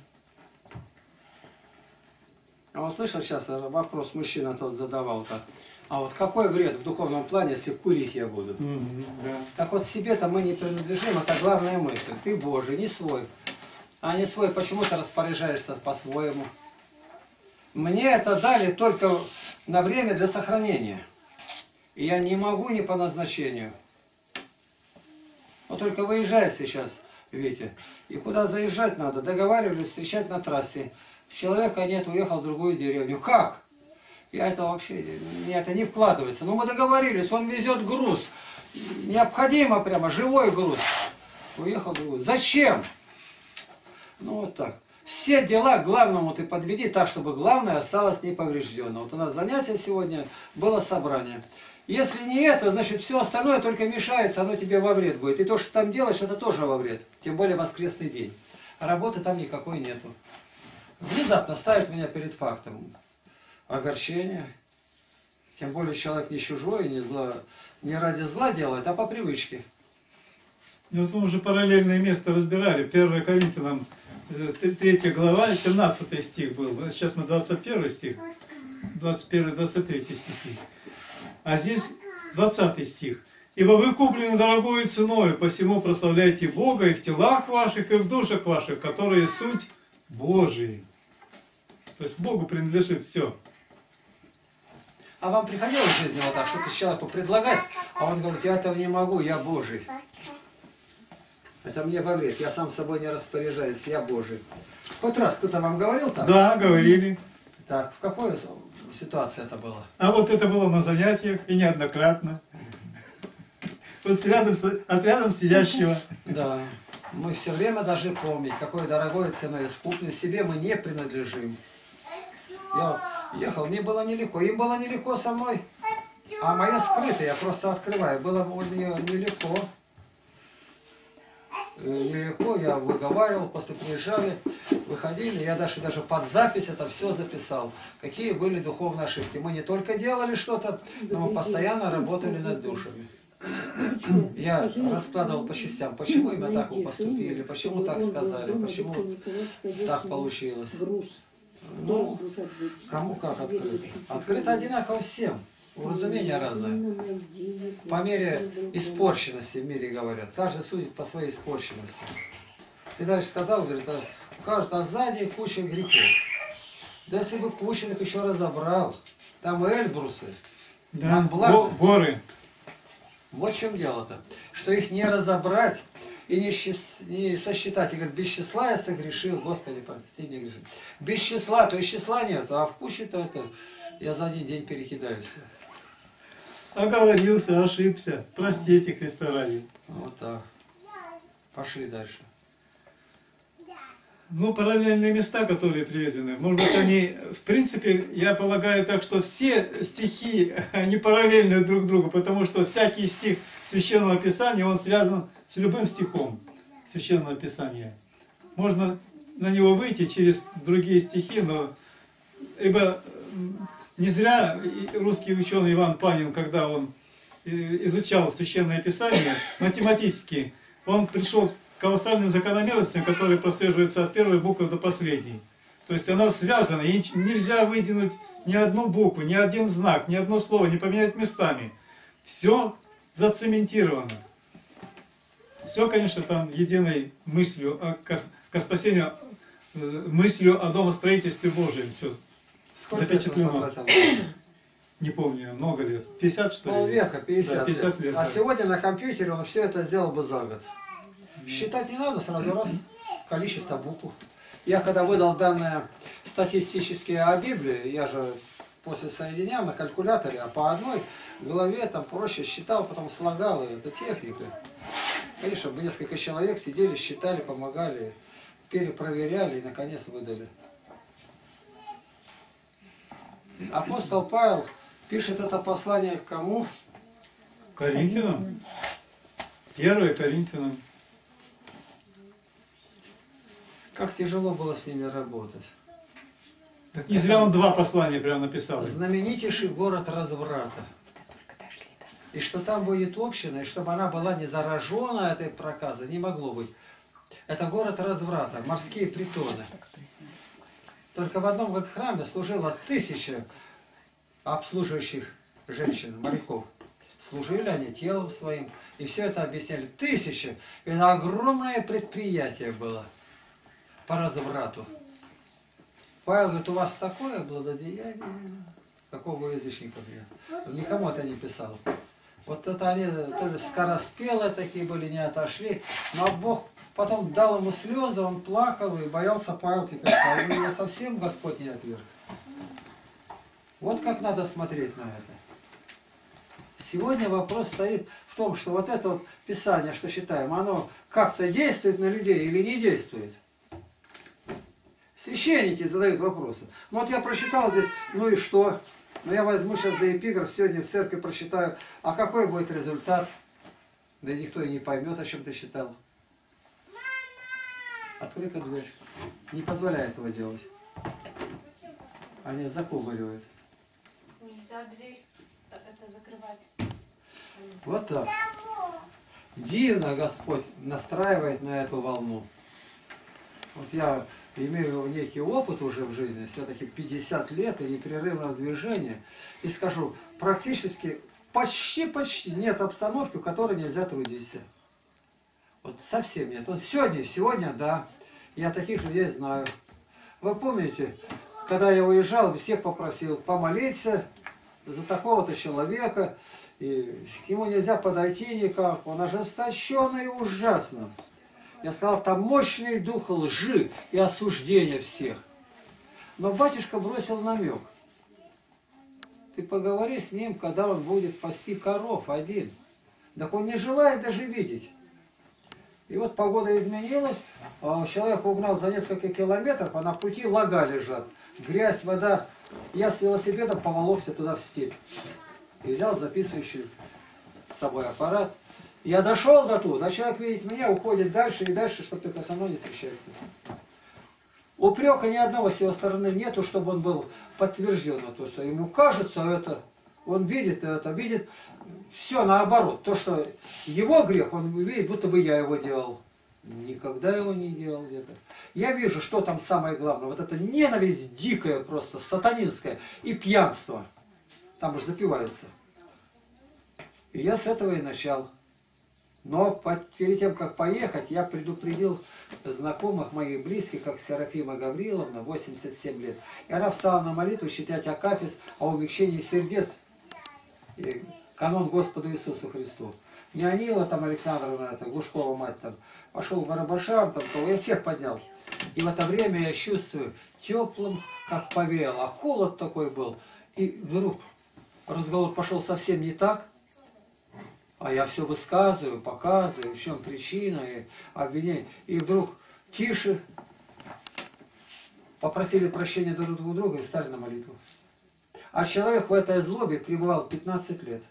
А вот слышал сейчас вопрос, мужчина тот задавал так. А вот какой вред в духовном плане, если курить я буду? Да. Так вот себе-то мы не принадлежим, это главная мысль. Ты Божий, не свой. А не свой, почему ты распоряжаешься по-своему? Мне это дали только на время для сохранения. И я не могу не по назначению. Вот только выезжает сейчас, видите, и куда заезжать надо, договаривались встречать на трассе. Человека нет, уехал в другую деревню. Как? Я это вообще, это не вкладывается. Но мы договорились, он везет груз. Необходимо прямо, живой груз. Уехал в другую. Зачем? Ну вот так. Все дела к главному ты подведи так, чтобы главное осталось неповрежденным. Вот у нас занятие сегодня, было собрание. Если не это, значит все остальное только мешается, оно тебе во вред будет. И то, что ты там делаешь, это тоже во вред. Тем более воскресный день. А работы там никакой нету. Внезапно ставит меня перед фактом. Огорчение. Тем более человек не чужой, не ради зла делает, а по привычке. И вот мы уже параллельное место разбирали. 1 Коринфянам 3 глава, 17 стих был. Сейчас мы 21 стих, 21-23 стихи. А здесь 20 стих. «Ибо вы куплены дорогою ценою, посему прославляйте Бога и в телах ваших, и в душах ваших, которые суть Божии». То есть Богу принадлежит все. А вам приходилось в жизни вот так, что-то человеку предлагать, а он говорит, я этого не могу, я Божий. Это мне во вред, я сам собой не распоряжаюсь, я Божий. Хоть раз кто-то вам говорил так? Да, говорили. Так, в какой ситуации это было? А вот это было на занятиях и неоднократно. Вот рядом сидящего. Да. Мы все время должны помнить, какой дорогой ценой искуплены. Себе мы не принадлежим. Я ехал, мне было нелегко. Им было нелегко со мной. А мое скрытое, я просто открываю. Было мне нелегко. Нелегко, я выговаривал, после приезжали, выходили, я даже под запись это все записал. Какие были духовные ошибки. Мы не только делали что-то, но мы постоянно работали над душами. Я раскладывал по частям, почему именно так вы поступили, почему так сказали, почему так получилось. Ну, кому как открыто. Открыто одинаково всем. Уразумение разное. По мере испорченности в мире говорят. Каждый судит по своей испорченности. Ты дальше сказал, говорит, у каждого сзади куча грехов. Да если бы Кучиных еще разобрал, там Эльбрусы, Да, Монблан. горы. Вот в чем дело-то. Что их не разобрать и не сосчитать. И говорит, без числа я согрешил, Господи, прости, не грешил. Без числа, то есть числа нет, а в куче-то это я за один день перекидаю все. Оговорился, ошибся. Простите, Христа ради. Вот так. Пошли дальше. Ну, параллельные места, которые приведены, может быть, они, в принципе, я полагаю так, что все стихи, они параллельны друг другу, потому что всякий стих Священного Писания, он связан с любым стихом Священного Писания. Можно на него выйти через другие стихи, но ибо не зря русский ученый Иван Панин, когда он изучал Священное Писание математически, он пришел к колоссальным закономерностям, которые прослеживаются от первой буквы до последней. То есть оно связано, и нельзя выдвинуть ни одну букву, ни один знак, ни одно слово, не поменять местами. Все зацементировано. Все, конечно, там единой мыслью ко спасению, мыслью о домостроительстве Божьем. Все запечатлено. Не помню, много лет. 50 что ли? Полвека, 50, да, 50 лет. А да. сегодня на компьютере он все это сделал бы за год. Считать не надо, сразу раз, количество букв. Я когда выдал данные статистические о Библии, я же после соединял на калькуляторе, а по одной главе там проще считал, потом слагал, и это техника. Конечно, несколько человек сидели, считали, помогали, перепроверяли и наконец выдали. Апостол Павел пишет это послание к кому? Коринфянам. 1 Коринфянам. Как тяжело было с ними работать. Так не зря он 2 послания прямо написал. Знаменитейший город разврата. И что там будет община, и чтобы она была не заражена этой проказой, не могло быть. Это город разврата, морские притоны. Только в одном вот храме служило 1000 обслуживающих женщин, моряков. Служили они телом своим, и все это объясняли. 1000. Это огромное предприятие было по разврату. Павел говорит, у вас такое благодеяние, какого у язычников нет. Никому это не писал. Вот это они то ли скороспелые такие были, не отошли. Но Бог потом дал ему слезы, он плакал и боялся Павел теперь. Его совсем Господь не отверг. Вот как надо смотреть на это. Сегодня вопрос стоит в том, что вот это вот Писание, что считаем, оно как-то действует на людей или не действует. Священники задают вопросы. Ну вот я прочитал здесь, ну и что? Ну я возьму сейчас за эпиграф, сегодня в церкви прочитаю. А какой будет результат? Да никто и не поймет, о чем ты считал. Открой-ка дверь. Не позволяет этого делать. Они закугоривают. Нельзя дверь это закрывать. Вот так. Дивно Господь настраивает на эту волну. Вот я имею некий опыт уже в жизни, все-таки 50 лет и непрерывного движения. И скажу, практически почти нет обстановки, в которой нельзя трудиться. Вот совсем нет. Вот сегодня, да, я таких людей знаю. Вы помните, когда я уезжал, всех попросил помолиться за такого-то человека, и к нему нельзя подойти никак, он ожесточенный и ужасно. Я сказал, там мощный дух лжи и осуждения всех. Но батюшка бросил намек. Ты поговори с ним, когда он будет пасти коров один. Так он не желает даже видеть. И вот погода изменилась, человек угнал за несколько километров, а на пути лага лежат. Грязь, вода. Я с велосипедом поволокся туда в степь. И взял записывающий с собой аппарат. Я дошел до туда, а человек видит меня, уходит дальше и дальше, чтобы только со мной не встречаться. Упрека ни одного с его стороны нету, чтобы он был подтвержден на то, что ему кажется это, он видит это, видит все наоборот. То, что его грех, он видит, будто бы я его делал. Никогда его не делал где-то. Я вижу, что там самое главное. Вот эта ненависть дикая просто, сатанинская и пьянство. Там уж запиваются. И я с этого и начал. Но перед тем, как поехать, я предупредил знакомых моих близких, как Серафима Гавриловна, 87 лет. И она встала на молитву читать Акафист о умягчении сердец. И канон Господу Иисусу Христу. Не Анила там Александровна, это Глушкова мать там, пошел к Барабашам, там, кого я всех поднял. И в это время я чувствую теплым, как повеяло, а холод такой был. И вдруг разговор пошел совсем не так. А я все высказываю, показываю, в чем причина и обвинение. И вдруг тише попросили прощения друг у друга и встали на молитву. А человек в этой злобе пребывал 15 лет.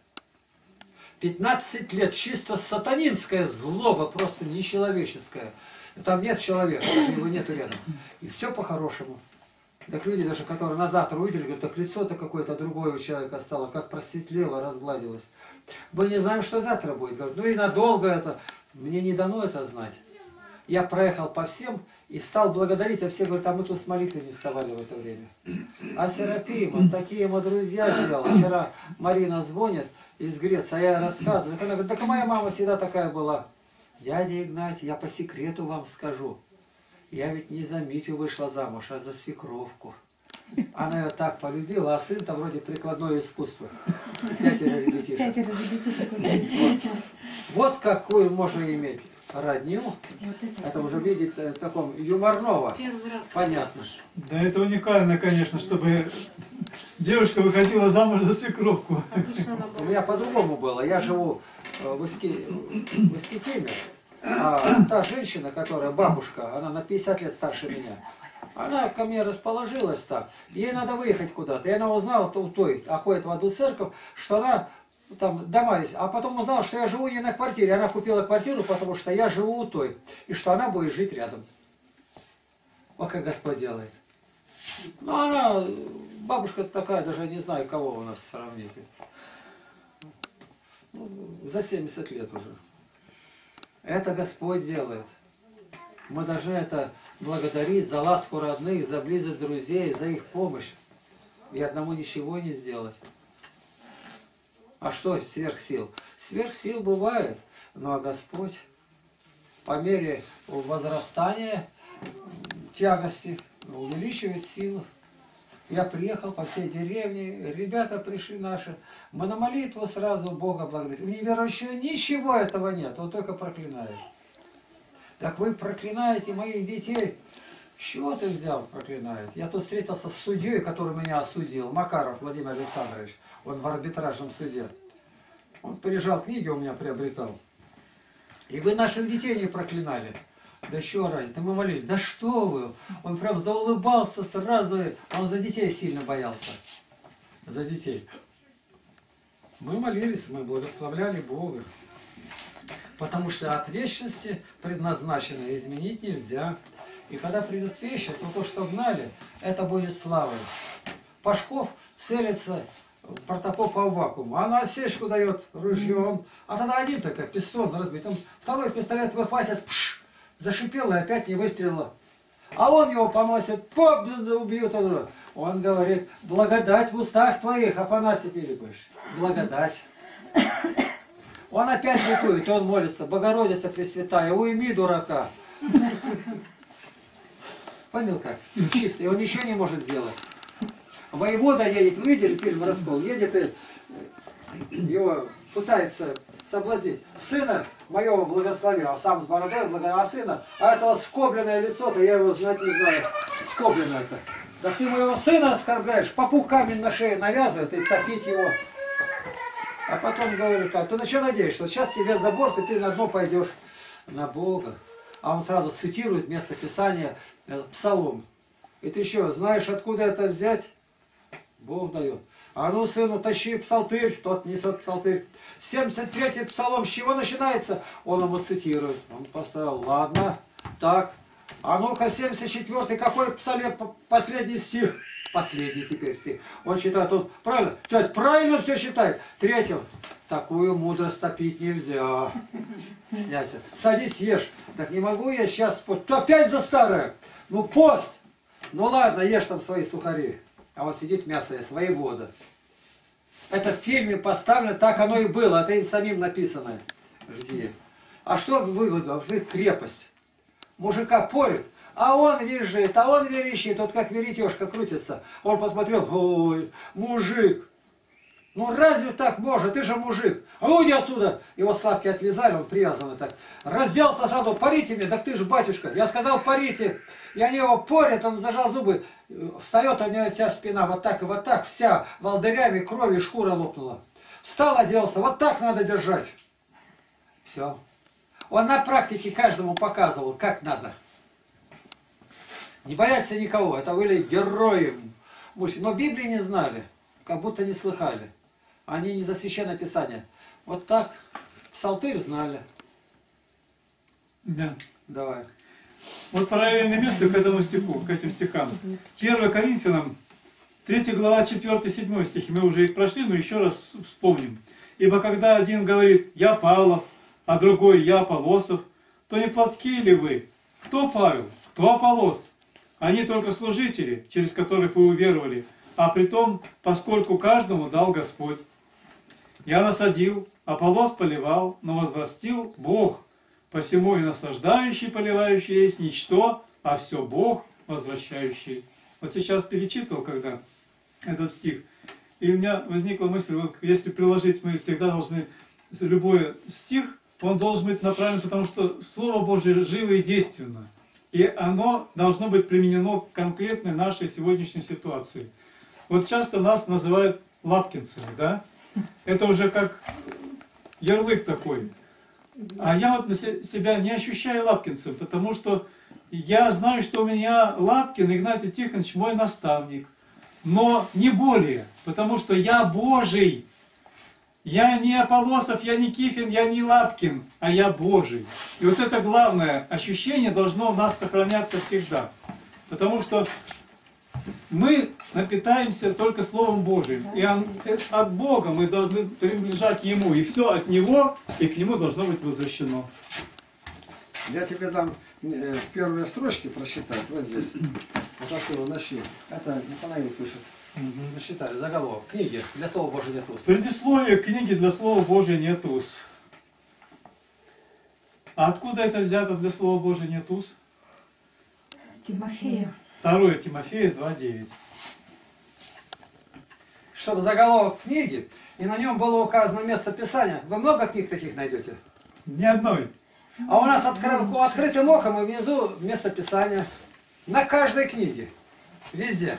15 лет чисто сатанинская злоба, просто нечеловеческая. Там нет человека, даже его нету рядом. И все по-хорошему. Так люди даже, которые на завтра увидели, говорят, так лицо-то какое-то другое у человека стало, как просветлело, разгладилось. Мы не знаем, что завтра будет. Говорят, ну и надолго это. Мне не дано это знать. Я проехал по всем и стал благодарить, а все говорят, а мы тут с молитвой не вставали в это время. А Серафима, такие мы друзья сделали. Вчера Марина звонит из Греции, а я рассказываю. Она говорит, так моя мама всегда такая была. Дядя Игнатий, я по секрету вам скажу. Я ведь не за Митю вышла замуж, а за свекровку. Она ее так полюбила, а сын-то вроде прикладное искусство. 5 ребятишек. Вот какую можно иметь родню. Это уже видеть в таком юморного. Понятно. Да это уникально, конечно, чтобы девушка выходила замуж за свекровку. У меня по-другому было. Я живу в Искитиме. А та женщина, которая бабушка, она на 50 лет старше меня, она ко мне расположилась так. Ей надо выехать куда-то. И она узнала у той, а ходит в одну церковь, что она там дома есть. А потом узнала, что я живу не на квартире. Она купила квартиру, потому что я живу у той. И что она будет жить рядом. Вот как Господь делает. Ну она, бабушка такая, даже не знаю, кого у нас сравнить. Ну, за 70 лет уже. Это Господь делает. Мы должны это благодарить за ласку родных, за близость друзей, за их помощь. И одному ничего не сделать. А что сверх сил? Сверх сил бывает, но Господь по мере возрастания тягости увеличивает силу. Я приехал по всей деревне, ребята пришли наши, мы на молитву сразу Бога благодарим. У неверующего ничего этого нет, он только проклинает. Так вы проклинаете моих детей. С чего ты взял, проклинает? Я тут встретился с судьей, который меня осудил, Макаров Владимир Александрович, он в арбитражном суде. Он приезжал, книги у меня приобретал. И вы наших детей не проклинали. Да чего ради? Да мы молились. Да что вы? Он прям заулыбался сразу. Он за детей сильно боялся. За детей. Мы молились, мы благословляли Бога. Потому что от вечности предназначено изменить нельзя. И когда придет вечность, вот то, что гнали, это будет славой. Пашков целится в протопопа в вакуум. А на осечку дает ружьем. А тогда один только пистолет разбит. Он второй пистолет выхватит, пш, зашипел и опять не выстрелило. А он его поносит, поп, убьют. Он говорит, благодать в устах твоих, Афанасий Филиппович. Благодать. Он опять ликует, он молится, Богородица Пресвятая, уйми дурака. Понял как? Чистый, он ничего не может сделать. Воевода едет, вы видели фильм «Раскол»? Едет и его пытается соблазнить. Сына моего благословил, а сам с бородой благословил, а сына, а этого скобленное лицо-то, я его знать не знаю, скобленное это. Да ты моего сына оскорбляешь, попу камень на шею навязывает и топить его. А потом говорю, как, ты на что надеешься? Вот сейчас тебе за борт, и ты на дно пойдешь. На Бога. А он сразу цитирует место Писания, Псалом. И ты еще знаешь, откуда это взять? Бог дает. А ну, сыну, тащи псалтырь, тот несет псалтырь. 73-й псалом, с чего начинается? Он ему цитирует. Он поставил, ладно, так. А ну-ка, 74-й, какой псалом, последний стих? Последний теперь стих. Он считает, он правильно? Тетя, правильно все считает. Третий, такую мудрость топить нельзя. Снять. Садись, ешь. Так не могу я сейчас пост. Ты опять за старое. Ну, пост. Ну ладно, ешь там свои сухари. А вот сидит мясо ест, воевода. Это в фильме поставлено, так оно и было. Это им самим написано. Жди. А что вывод? Крепость. Мужика порют, а он визжит, а он верещит. Вот как веретежка крутится. Он посмотрел, ой, мужик. Ну разве так можно? Ты же мужик. А ну иди отсюда. Его с лавки отвязали, он привязанный так. Разделся сразу, парите мне. Так ты же батюшка. Я сказал, парите. И они его порят, он зажал зубы. Встает, у него вся спина вот так и вот так. Вся волдырями, кровью, шкура лопнула. Встал, оделся. Вот так надо держать. Все. Он на практике каждому показывал, как надо. Не бояться никого. Это были герои. Но Библии не знали. Как будто не слыхали. Они не за Священное Писание. Вот так псалтырь знали. Да. Давай. Вот параллельное место к этому стиху, к этим стихам. 1 Коринфянам, 3 глава, 4-7 стихи. Мы уже их прошли, но еще раз вспомним. Ибо когда один говорит «я Павлов», а другой «я Аполлосов», то не плотские ли вы? Кто Павел? Кто Аполлос? Они только служители, через которых вы уверовали, а притом, поскольку каждому дал Господь. Я насадил, Аполлос поливал, но возрастил Бог. Посему и насаждающий, поливающий есть ничто, а все Бог возвращающий. Вот сейчас перечитывал, когда этот стих, и у меня возникла мысль, вот если приложить, мы всегда должны, любой стих, он должен быть направлен, потому что Слово Божие живо и действенно. И оно должно быть применено к конкретной нашей сегодняшней ситуации. Вот часто нас называют лапкинцами, да? Это уже как ярлык такой. А я вот на себя не ощущаю лапкинцем, потому что я знаю, что у меня Лапкин Игнатий Тихонович мой наставник. Но не более, потому что я Божий. Я не Аполлосов, я не Кифин, я не Лапкин, а я Божий. И вот это главное ощущение должно у нас сохраняться всегда. Потому что мы напитаемся только Словом Божиим. И от Бога мы должны принадлежать Ему. И все от Него, и к Нему должно быть возвращено. Я тебе дам первые строчки прочитать. Вот здесь. Вот начни. Это Нафанаил пишет. Насчитали. Заголовок. Книги. Для Слова Божия нет уз. Предисловие книги «Для Слова Божия нет уз». А откуда это взято «Для Слова Божия нет уз»? Тимофея. 2 Тимофея 2:9. Чтобы заголовок книги, и на нем было указано место Писания. Вы много книг таких найдете? Ни одной. А у нас открытым оком и внизу место Писания. На каждой книге. Везде.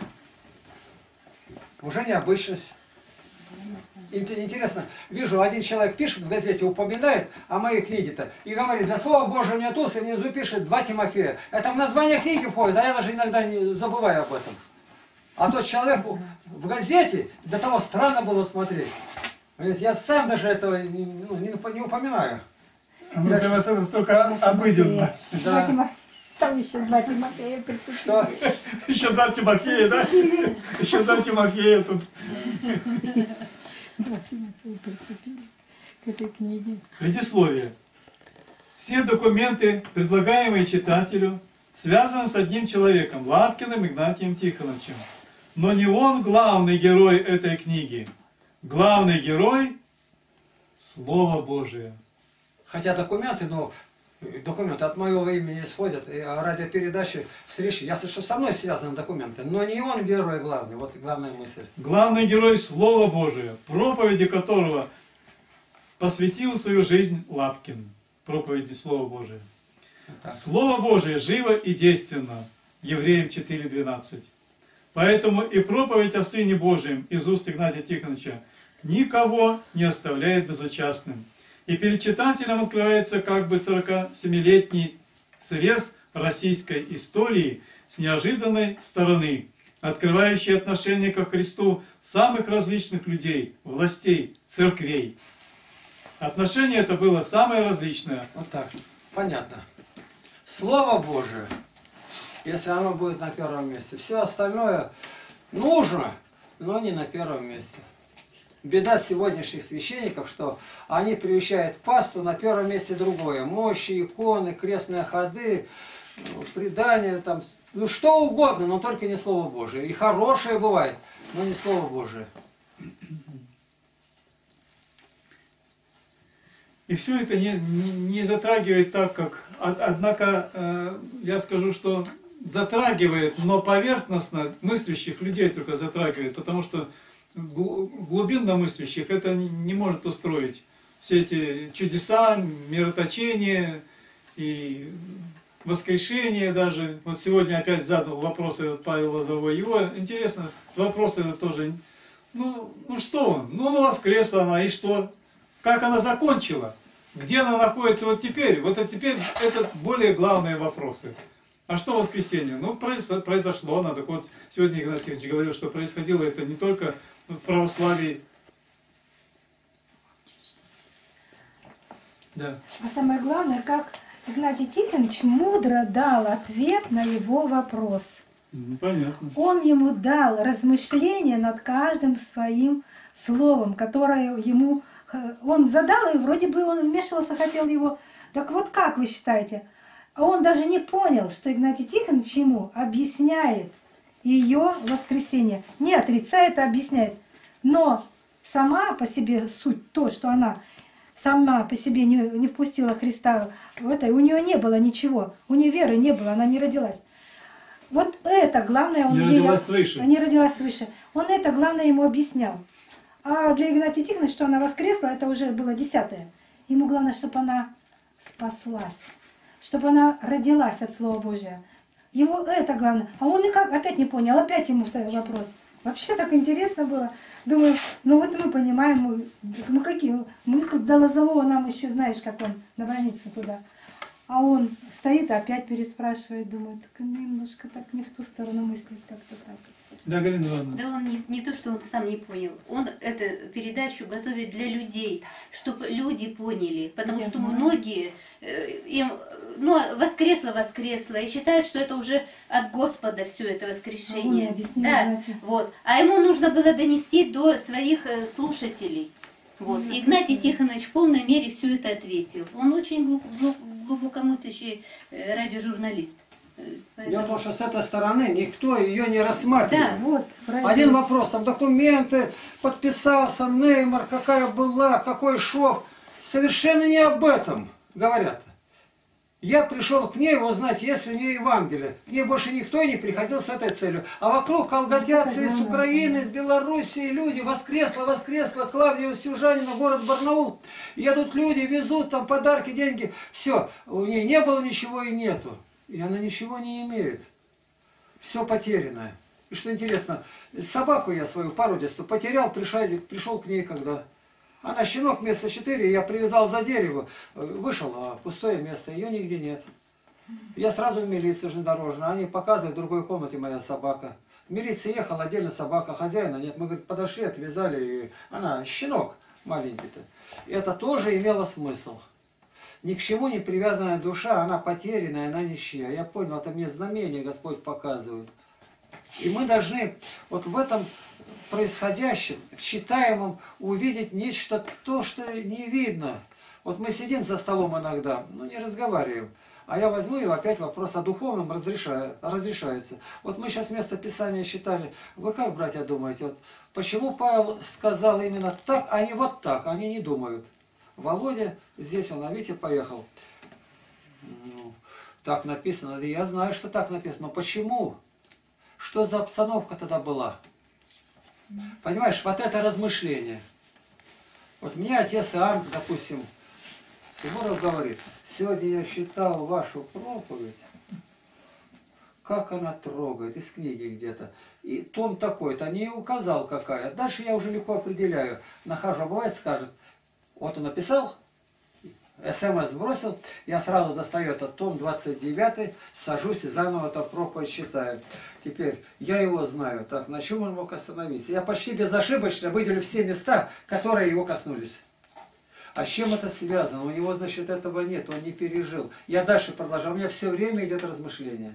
Уже необычность. Интересно, вижу, один человек пишет в газете, упоминает о моей книге-то, и говорит, для Слова Божьего нет уз, и внизу пишет 2 Тимофея. Это в название книги входит, а я даже иногда не забываю об этом. А тот человек в газете, до того странно было смотреть. Говорит, я сам даже этого не упоминаю. Для вас это только обыденно. Да. Там еще 2 Тимофея прицепили. Что? Еще 2 Тимофея, да? Еще 2 Тимофея тут. 2 Тимофея прицепили к этой книге. Предисловие. Все документы, предлагаемые читателю, связаны с одним человеком, Лапкиным Игнатием Тихоновичем. Но не он главный герой этой книги. Главный герой – Слово Божие. Хотя документы, но документы от моего имени исходят, и радиопередачи, встречи, ясно, что со мной связаны документы, но не он герой главный, вот главная мысль. Главный герой – Слово Божие, проповеди которого посвятил свою жизнь Лапкин. Проповеди Слова Божия. Слово Божие живо и действенно. Евреям 4:12. Поэтому и проповедь о Сыне Божьем из уст Игнатия Тихоновича никого не оставляет безучастным. И перед читателем открывается как бы 47-летний срез российской истории с неожиданной стороны, открывающий отношение ко Христу самых различных людей, властей, церквей. Отношение это было самое различное. Вот так. Понятно. Слово Божие, если оно будет на первом месте, все остальное нужно, но не на первом месте. Беда сегодняшних священников, что они привещают пасту, на первом месте другое. Мощи, иконы, крестные ходы, предания, там, ну что угодно, но только не Слово Божие. И хорошее бывает, но не Слово Божие. И все это не затрагивает так, как... Однако, я скажу, что затрагивает, но поверхностно мыслящих людей только затрагивает, потому что глубинно мыслящих это не может устроить. Все эти чудеса, мироточение и воскрешение даже. Вот сегодня опять задал вопрос этот Павел Лозовой. Его, интересно, вопрос этот тоже... Ну что он? Ну воскресла она, и что? Как она закончила? Где она находится вот теперь? Вот теперь это более главные вопросы. А что воскресенье? Ну, произошло оно. Так вот, сегодня Игнатий Ильич говорил, что происходило это не только в православии. Да. А самое главное, как Игнатий Тихонович мудро дал ответ на его вопрос. Понятно. Он ему дал размышление над каждым своим словом, которое ему... Он задал, и вроде бы он вмешивался, хотел его... Так вот как вы считаете? А он даже не понял, что Игнатий Тихонович ему объясняет ее воскресение. Не отрицает, а объясняет. Но сама по себе суть, то, что она сама по себе не впустила Христа в это, у нее не было ничего. У нее веры не было, она не родилась. Вот это главное... Он не родилась свыше. Не родилась свыше. Он это главное ему объяснял. А для Игнатия Тихоновича, что она воскресла, это уже было 10-е. Ему главное, чтобы она спаслась, чтобы она родилась от Слова Божия. Его это главное. А он и как опять не понял, опять ему вопрос. Вообще так интересно было. Думаю, ну вот мы понимаем, мы какие, мы до Лозового нам еще, знаешь, как он на больнице туда. А он стоит и опять переспрашивает, думает, так немножко так не в ту сторону мыслит, как-то так. Да, Галина Ивановна. Да он не то, что он сам не понял. Он эту передачу готовит для людей, чтобы люди поняли. Потому что многие им, воскресло, и считают, что это уже от Господа все это воскрешение. Да, вот. А ему нужно было донести до своих слушателей. Вот. Игнатий Тихонович в полной мере все это ответил. Он очень глубокомыслящий радиожурналист. Дело в том, что с этой стороны никто ее не рассматривает. Да, вот, один вопрос, там документы, подписался, Неймар, какая была, какой шов. Совершенно не об этом говорят. Я пришел к ней, вот знаете, есть у нее Евангелие. К ней больше никто не приходил с этой целью. А вокруг колготятся из Украины, из Белоруссии люди. Воскресла, Клавдия Сюжанина, город Барнаул. Едут люди, везут там подарки, деньги. Все, у нее не было ничего и нету. И она ничего не имеет. Все потерянное. И что интересно, собаку я свою породистую потерял, пришел к ней когда... Она щенок место 4, я привязал за дерево, вышел, а пустое место, ее нигде нет. Я сразу в милицию железнодорожную, они показывают, в другой комнате моя собака. В милиции ехала отдельно собака, хозяина нет. Мы, говорит, подошли, отвязали, и она, щенок маленький-то. Это тоже имело смысл. Ни к чему не привязанная душа, она потерянная, она нищая. Я понял, это мне знамение Господь показывает. И мы должны вот в этом происходящем, в читаемом, увидеть нечто, то, что не видно. Вот мы сидим за столом иногда, не разговариваем. А я возьму и опять вопрос о духовном разрешается. Вот мы сейчас место Писания читали. Вы как, братья, думаете, вот почему Павел сказал именно так, а не вот так? Они не думают. Володя, здесь он, а Витя поехал. Так написано. Я знаю, что так написано. Но почему? Что за обстановка тогда была? Понимаешь, вот это размышление. Вот мне отец Иоанн, допустим, Суворов говорит, сегодня я читал вашу проповедь, как она трогает, из книги где-то. И тон такой-то, не указал какая. Дальше я уже легко определяю. Нахожу, а бывает скажет, вот он написал, СМС сбросил, я сразу достаю этот том 29, сажусь и заново эту проповедь читаю. Теперь я его знаю. Так, на чем он мог остановиться? Я почти безошибочно выделю все места, которые его коснулись. А с чем это связано? У него, значит, этого нет, он не пережил. Я дальше продолжаю. У меня все время идет размышление.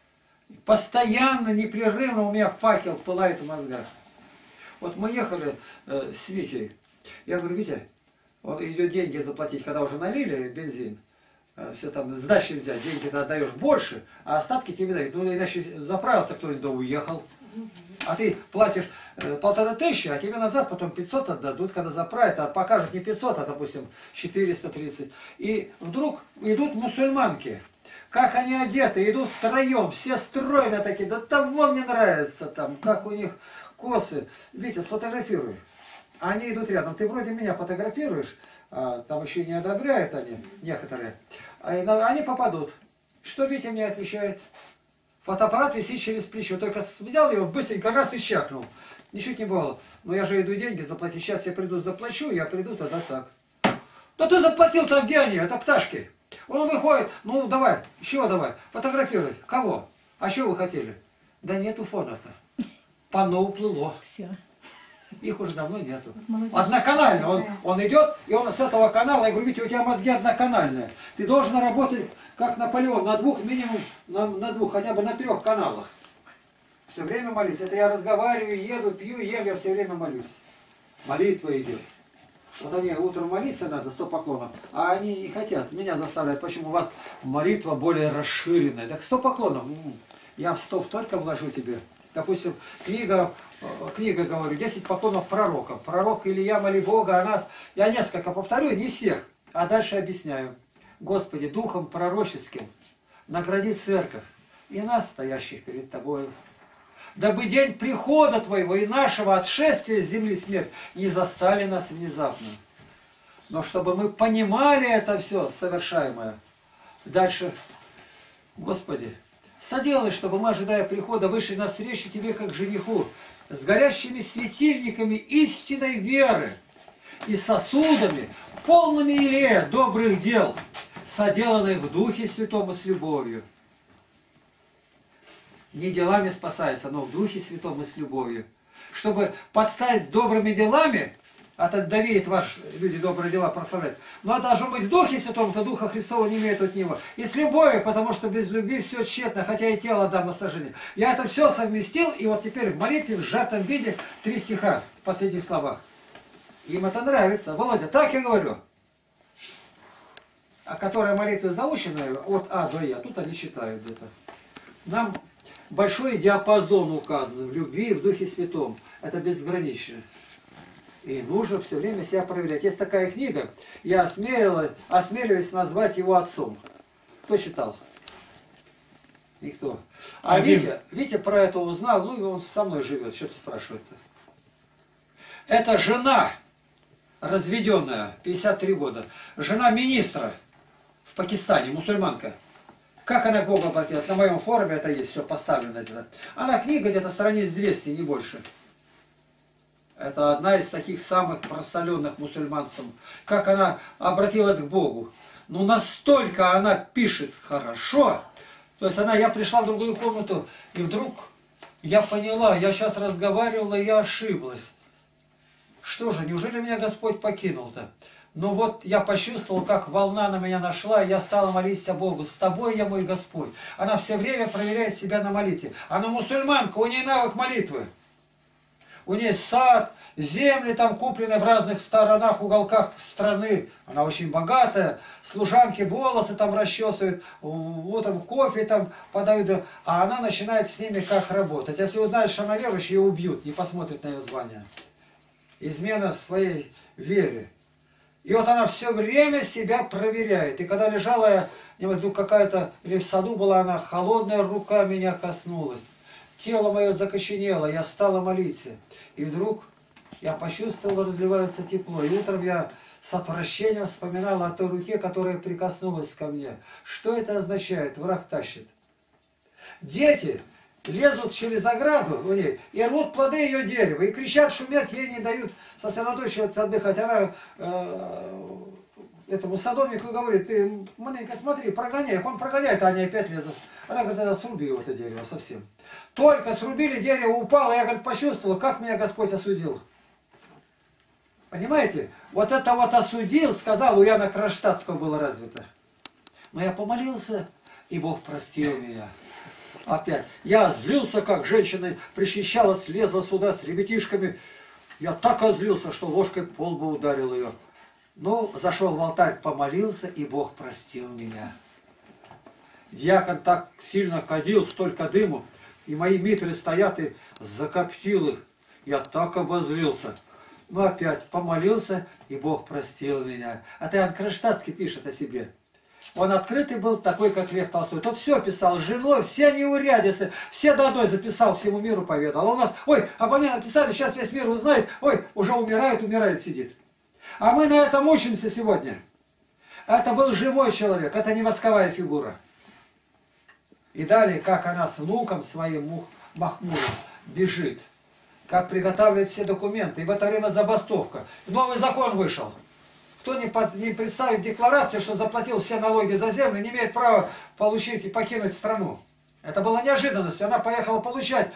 Постоянно, непрерывно у меня факел пылает в мозгах. Вот мы ехали с Витей. Я говорю, Витя, он идет деньги заплатить, когда уже налили бензин. Все там, сдачи взять, деньги ты отдаешь больше, а остатки тебе дают. Ну, иначе заправился кто-нибудь, да уехал. А ты платишь 1500, а тебе назад потом 500 отдадут, когда заправят, а покажут не 500, а, допустим, 430. И вдруг идут мусульманки. Как они одеты, идут втроем, все стройно такие, да того мне нравится там, как у них косы. Витя, сфотографируй. Они идут рядом, ты вроде меня фотографируешь, а там еще не одобряют они, некоторые. Они попадут. Что Витя мне отвечает? Фотоаппарат висит через плечо, только взял его, быстренько раз и чакнул. Ничуть не бывало. Но я же иду деньги заплатить, сейчас я приду заплачу, я приду тогда так. Да ты заплатил-то, где они? Это пташки. Он выходит, ну давай, еще давай, фотографировать. Кого? А что вы хотели? Да нету фона-то. Панно уплыло. Все. Их уже давно нету. Молодец. Одноканально. Он идет, и он с этого канала, я говорю, Витя, у тебя мозги одноканальные. Ты должен работать, как Наполеон, на двух, минимум, на двух, хотя бы на 3 каналах. Все время молюсь. Это я разговариваю, еду, пью, ем, я все время молюсь. Молитва идет. Вот они утром молиться надо, 100 поклонов, а они не хотят, меня заставляют. Почему у вас молитва более расширенная? Так 100 поклонов, я в 100 только вложу тебе. Допустим, книга говорю, 10 поклонов пророков. Пророк Илья, моли Бога о нас. Я несколько повторю, не всех, а дальше объясняю. Господи, духом пророческим награди церковь и нас, стоящих перед Тобою. Дабы день прихода Твоего и нашего отшествия с земли смерть не застали нас внезапно. Но чтобы мы понимали это все совершаемое. Дальше, Господи, соделай, чтобы мы, ожидая прихода, вышли навстречу Тебе, как жениху, с горящими светильниками истинной веры и сосудами, полными илея добрых дел, соделанных в Духе Святом и с любовью. Не делами спасается, но в Духе Святом и с любовью. Чтобы подставить с добрыми делами, отдавеет ваш, люди, добрые дела прославляют. Но должно быть в Духе Святом, то Духа Христова не имеет от Него. И с любовью, потому что без любви все тщетно, хотя и тело дам на сожжение. Я это все совместил, и вот теперь в молитве в сжатом виде 3 стиха в последних словах. Им это нравится. Володя, так я говорю. А которая молитва заученная от А до Я, тут они читают где-то. Нам большой диапазон указан в любви и в Духе Святом. Это безгранично. И нужно все время себя проверять. Есть такая книга, я осмеливаюсь назвать его отцом. Кто читал? Никто. А Витя про это узнал, ну и он со мной живет. Что ты спрашиваешь-то? Это жена, разведенная, 53 года. Жена министра в Пакистане, мусульманка. Как она к Богу обратилась? На моем форуме это есть, все поставлено где-то. Она книга где-то страниц 200, не больше. Это одна из таких самых просоленных мусульманством. Как она обратилась к Богу. Ну настолько она пишет хорошо. То есть я пришла в другую комнату, и вдруг я поняла, я сейчас разговаривала, и я ошиблась. Что же, неужели меня Господь покинул-то? Ну вот я почувствовал, как волна на меня нашла, и я стала молиться Богу. С тобой я мой Господь. Она все время проверяет себя на молитве. Она мусульманка, у нее навык молитвы. У нее сад, земли там куплены в разных сторонах, уголках страны. Она очень богатая. Служанки волосы там расчесывают, утром кофе там подают. А она начинает с ними как работать. Если узнают, что она верующая, ее убьют, не посмотрят на ее звание. Измена своей вере. И вот она все время себя проверяет. И когда лежала я, какая-то, или в саду была она, холодная рука меня коснулась. Тело мое закоченело, я стала молиться. И вдруг я почувствовала, разливается тепло. И утром я с отвращением вспоминала о той руке, которая прикоснулась ко мне. Что это означает? Враг тащит. Дети лезут через ограду у ней и рвут плоды ее дерева, и кричат, шумят, ей не дают сосредоточиваться, отдыхать. Она этому садовнику говорит: ты маленько смотри, прогоняй их. Он прогоняет, а они опять лезут. Она говорит: тогда сруби его это дерево совсем. Только срубили, дерево упало, я, говорит, почувствовала, как меня Господь осудил. Понимаете? Вот это вот осудил, сказал, у Яна Кронштадтского было развито. Но я помолился, и Бог простил меня. Опять. Я злился, как женщина причащалась, лезла сюда с ребятишками. Я так озлился, что ложкой по лбу ударил ее. Ну, зашел в алтарь, помолился, и Бог простил меня. Дьякон так сильно кадил, столько дыму, и мои митры стоят, и закоптил их. Я так обозлился. Но опять помолился, и Бог простил меня. А Иоанн Кронштадтский пишет о себе. Он открытый был, такой, как Лев Толстой. Тот все писал с женой, все неурядицы, все до одной записал, всему миру поведал. А у нас, ой, обо мне написали, сейчас весь мир узнает, ой, уже умирает, сидит. А мы на этом учимся сегодня. Это был живой человек, это не восковая фигура. И далее, как она с внуком своим Махмудом бежит, как приготавливает все документы. И в это время забастовка. Новый закон вышел. Кто не представит декларацию, что заплатил все налоги за землю, не имеет права получить и покинуть страну. Это была неожиданность. Она поехала получать,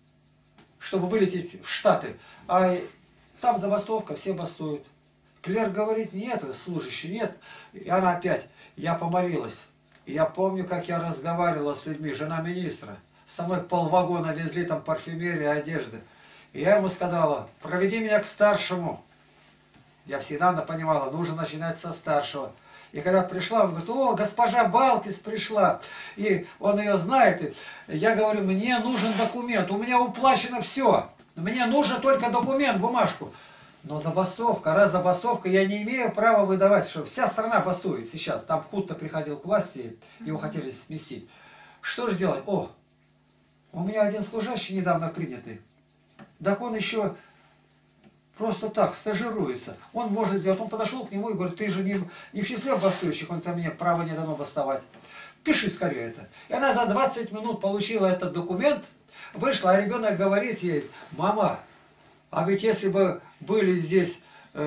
чтобы вылететь в Штаты. А там забастовка, все бастуют. Клерк говорит: нет, служащий нет. И она опять: я помолилась. И я помню, как я разговаривала с людьми, жена министра. Со мной полвагона везли там парфюмерии, одежды. И я ему сказала: проведи меня к старшему. Я всегда понимала, нужно начинать со старшего. И когда пришла, он говорит: о, госпожа Балкис пришла. И он ее знает. И я говорю: мне нужен документ, у меня уплачено все. Мне нужен только документ, бумажку. Но забастовка, раз забастовка, я не имею права выдавать, что вся страна бастует сейчас. Там Хутто приходил к власти, его хотели сместить. Что же делать? О, у меня один служащий недавно принятый. Так он еще просто так стажируется. Он может сделать. Он подошел к нему и говорит: ты же не в числе бастующих, он мне право не дано бастовать. Пиши скорее это. И она за 20 минут получила этот документ, вышла, а ребенок говорит ей: мама, а ведь если бы были здесь,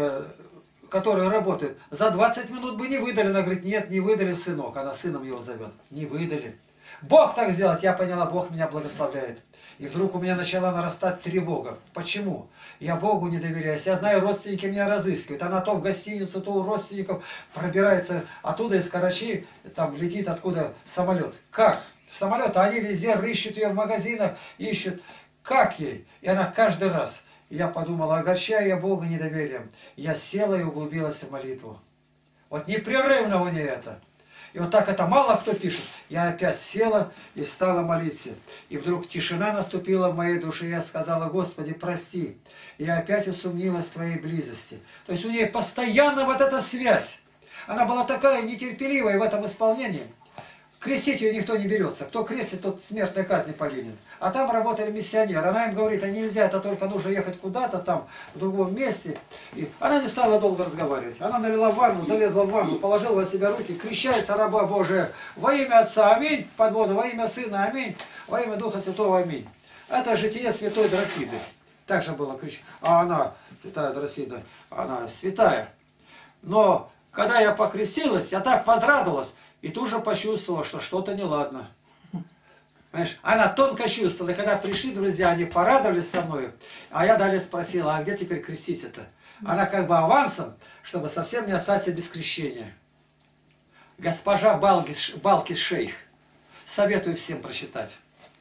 которые работают, за 20 минут бы не выдали. Она говорит: нет, не выдали, сынок. Она сыном его зовет. Не выдали. Бог так сделать. Я поняла, Бог меня благословляет. И вдруг у меня начала нарастать тревога. Почему? Я Богу не доверяюсь. Я знаю, родственники меня разыскивают. Она то в гостиницу, то у родственников пробирается оттуда из Карачи, там летит откуда самолет. Как? Самолет, а они везде рыщут ее в магазинах, ищут. Как ей? И она каждый раз. Я подумала, огорчаю я Бога недоверием. Я села и углубилась в молитву. Вот непрерывно у нее это. И вот так это мало кто пишет. Я опять села и стала молиться. И вдруг тишина наступила в моей душе. Я сказала: Господи, прости. Я опять усомнилась в Твоей близости. То есть у нее постоянно вот эта связь. Она была такая нетерпеливая в этом исполнении. Крестить ее никто не берется. Кто крестит, тот смертной казни повинен. А там работали миссионеры. Она им говорит: а нельзя, это только нужно ехать куда-то там, в другом месте. И она не стала долго разговаривать. Она налила в ванну, залезла в ванну, положила на себя руки, крещает раба Божия: во имя Отца, аминь, под воду, во имя Сына, аминь, во имя Духа Святого, аминь. Это житие святой Дросиды. Так же было крещено. А она, святая Дросида, она святая. Но когда я покрестилась, я так возрадовалась, и тут же почувствовала, что что-то неладно. Понимаешь? Она тонко чувствовала. И когда пришли друзья, они порадовались со мной. А я далее спросила: а где теперь крестить это? Она как бы авансом, чтобы совсем не остаться без крещения. Госпожа Балкис Шейх. Советую всем прочитать.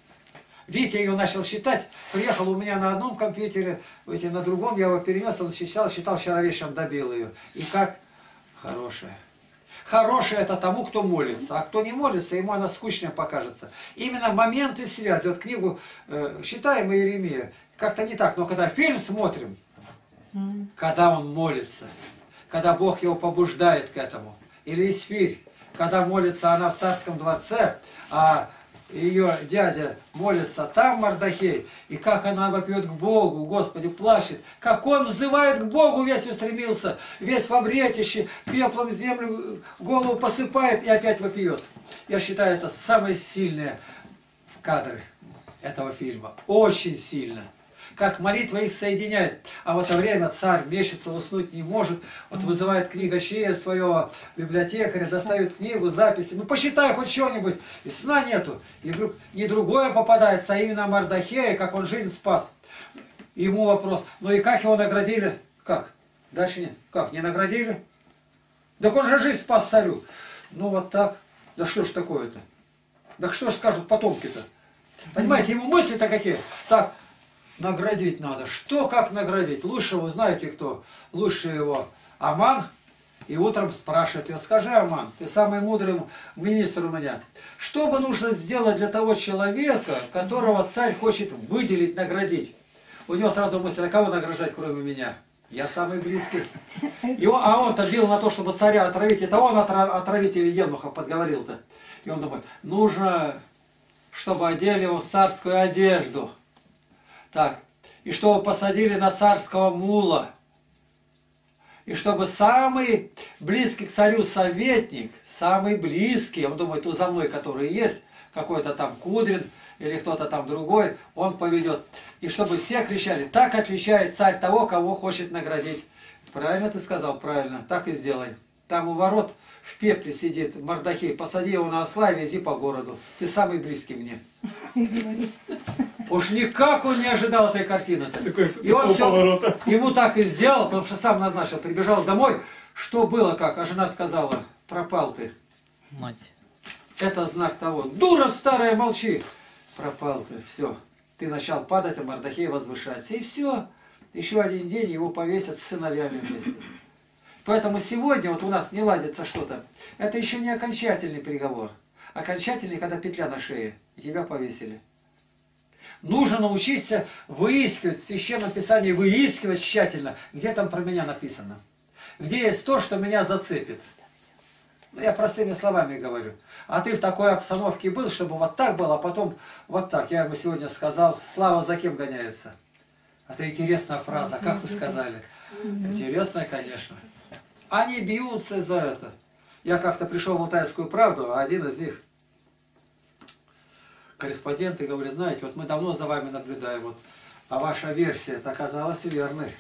Витя ее начал считать. Приехал у меня на одном компьютере, на другом я его перенес, он считал, вчера вечером добил ее. И как? Хорошая. Хорошее это тому, кто молится, а кто не молится, ему она скучная покажется. Именно моменты связи. Вот книгу читаем Иеремия, как-то не так, но когда фильм смотрим, когда он молится, когда Бог его побуждает к этому. Или Исфирь, когда молится она в царском дворце, а ее дядя молится там, Мардахей, и как она вопьет к Богу, Господи, плачет, как он взывает к Богу, весь устремился, весь во вретище, пеплом землю голову посыпает и опять вопьет. Я считаю, это самое сильное кадры этого фильма. Очень сильно. Как молитва их соединяет. А в это время царь мечется, уснуть не может. Вот вызывает книгачея своего библиотекаря, достает книгу, записи. Ну посчитай хоть что-нибудь. И сна нету. И вдруг не другое попадается, а именно Мардахея, как он жизнь спас. Ему вопрос. Ну и как его наградили? Как? Дальше нет. Как? Не наградили? Так он же жизнь спас царю. Ну вот так. Да что ж такое-то? Так что ж скажут потомки-то? Понимаете, его мысли-то какие? Так, наградить надо. Что, как наградить? Лучше вы знаете кто? Лучше его Аман. И утром спрашивает ее, скажи, Аман, ты самый мудрый министр у меня. Что бы нужно сделать для того человека, которого царь хочет выделить, наградить? У него сразу мысль, а кого награждать, кроме меня? Я самый близкий. А он-то бил на то, чтобы царя отравить. Это он отравитель евнухов подговорил-то. И он думает, нужно, чтобы одели его в царскую одежду. Так. И чтобы посадили на царского мула. И чтобы самый близкий к царю советник, самый близкий, он думает, у за мной, который есть, какой-то там Кудрин или кто-то там другой, он поведет. И чтобы все кричали, так отличает царь того, кого хочет наградить. Правильно ты сказал? Правильно. Так и сделай. Там у ворот в пепле сидит Мардахей. Посади его на осла и вези по городу. Ты самый близкий мне. Уж никак он не ожидал этой картины-то. И он все, ему так и сделал, потому что сам назначил. Прибежал домой. Что было как? А жена сказала, пропал ты. Мать. Это знак того. Дура старая, молчи. Пропал ты. Все. Ты начал падать, а Мардахей возвышается. И все. Еще один день его повесят с сыновьями вместе. Поэтому сегодня вот у нас не ладится что-то. Это еще не окончательный приговор. Окончательный, когда петля на шее. И тебя повесили. Нужно научиться выискивать, в Священном Писании выискивать тщательно, где там про меня написано. Где есть то, что меня зацепит. Ну, я простыми словами говорю. А ты в такой обстановке был, чтобы вот так было, а потом вот так. Я ему сегодня сказал, слава за кем гоняется. Это интересная фраза, как вы сказали. Интересная, конечно. Они бьются за это. Я как-то пришел в Алтайскую правду, а один из них, корреспонденты, говорит, знаете, вот мы давно за вами наблюдаем, вот, а ваша версия оказалась верной.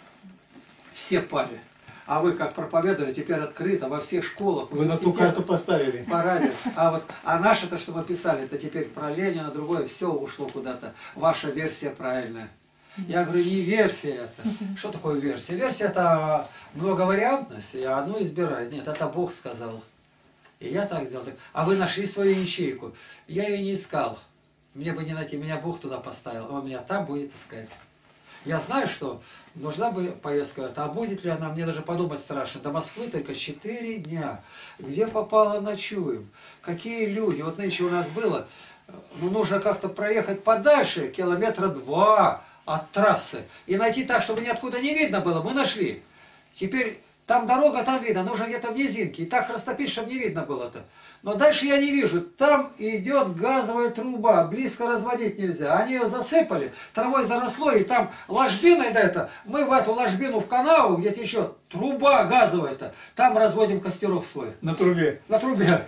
Все пали. А вы, как проповедовали, теперь открыто во всех школах. Вы на ту карту поставили. Параде. А наше-то, что мы писали, это теперь про Ленина, другое, все ушло куда-то. Ваша версия правильная. Я говорю, не версия это. Что такое версия? Версия это многовариантность, и одну избирает. Нет, это Бог сказал. И я так сделал. А вы нашли свою ячейку. Я ее не искал. Мне бы не найти, меня Бог туда поставил. Он меня там будет искать. Я знаю, что нужна бы поездка, а будет ли она, мне даже подумать страшно. До Москвы только 4 дня. Где попало, ночуем. Какие люди. Вот нынче у нас было, ну, нужно как-то проехать подальше, километра 2 от трассы. И найти так, чтобы ниоткуда не видно было. Мы нашли. Теперь там дорога, там видно. Нужно где-то в низинке. И так растопить, чтобы не видно было-то. Но дальше я не вижу. Там идет газовая труба. Близко разводить нельзя. Они ее засыпали. Травой заросло. И там ложбина, да это. Мы в эту ложбину, в канаву, где течет труба газовая-то. Там разводим костерок свой. На трубе. На трубе.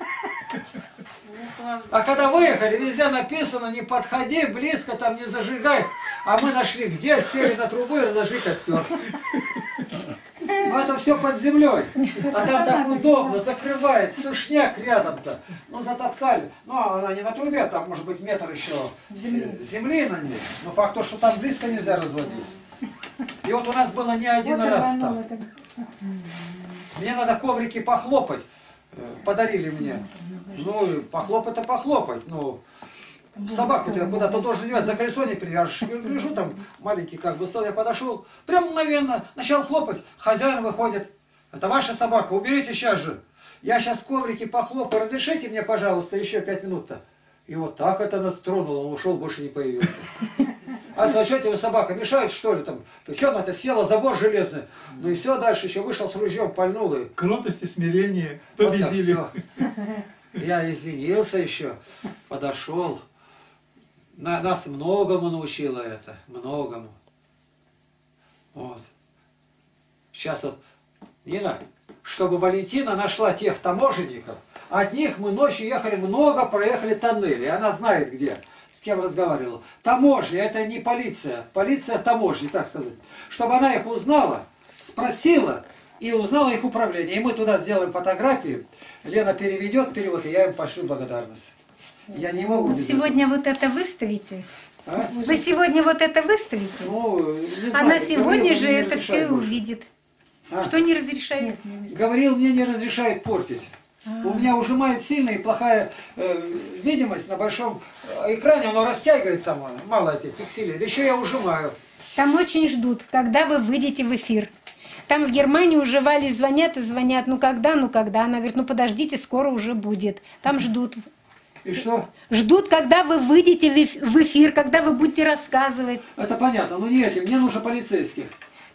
А когда выехали, везде написано, не подходи, близко там не зажигай. А мы нашли, где сели на трубу и разожгли костер. Ну это все под землей. А там так удобно, закрывает, сушняк рядом-то. Ну затоптали. Ну она не на трубе, там может быть метр еще земли на ней. Но факт то, что там близко нельзя разводить. И вот у нас было не один раз там. Мне надо коврики похлопать. Подарили мне. Ну, похлопать-то похлопать. Ну, собаку-то я куда-то должен девать, за колесо не привяжешь. Я гляжу, там маленький как бы стол, я подошел, прям мгновенно начал хлопать. Хозяин выходит. Это ваша собака, уберите сейчас же. Я сейчас коврики похлопаю, разрешите мне, пожалуйста, еще 5 минут-то. И вот так это нас тронуло, он ушел, больше не появился. А слышите, вы собака мешает, что ли, там? Что она-то села, забор железный. Ну и все, дальше еще вышел с ружьем, пальнул и... Кротость и смирение победили. Вот я извинился еще, подошел. Нас многому научило это, многому. Вот. Сейчас вот, Нина, чтобы Валентина нашла тех таможенников, От них мы ночью ехали много, проехали тоннели. Она знает где, с кем разговаривала. Таможня, это не полиция. Полиция таможни, так сказать. Чтобы она их узнала, спросила и узнала их управление. И мы туда сделаем фотографии. Лена переведет перевод, и я им пошлю благодарность. Я не могу... Вот сегодня вот это выставите? А? Вы сегодня вот это выставите? Ну, не знаю, Она сегодня говорил, же мне не это все разрешает больше. увидит. А? Что не разрешает? Говорил, мне не разрешает портить. У меня ужимает сильно и плохая видимость на большом экране, оно растягивает там, мало этих пикселей. Да еще я ужимаю. Там очень ждут, когда вы выйдете в эфир. Там в Германии уживали, звонят и звонят. Ну когда, ну когда? Она говорит, ну подождите, скоро уже будет. Там ждут. И что? Ждут, когда вы выйдете в эфир, когда вы будете рассказывать. Это понятно, но не этим, мне нужно полицейских.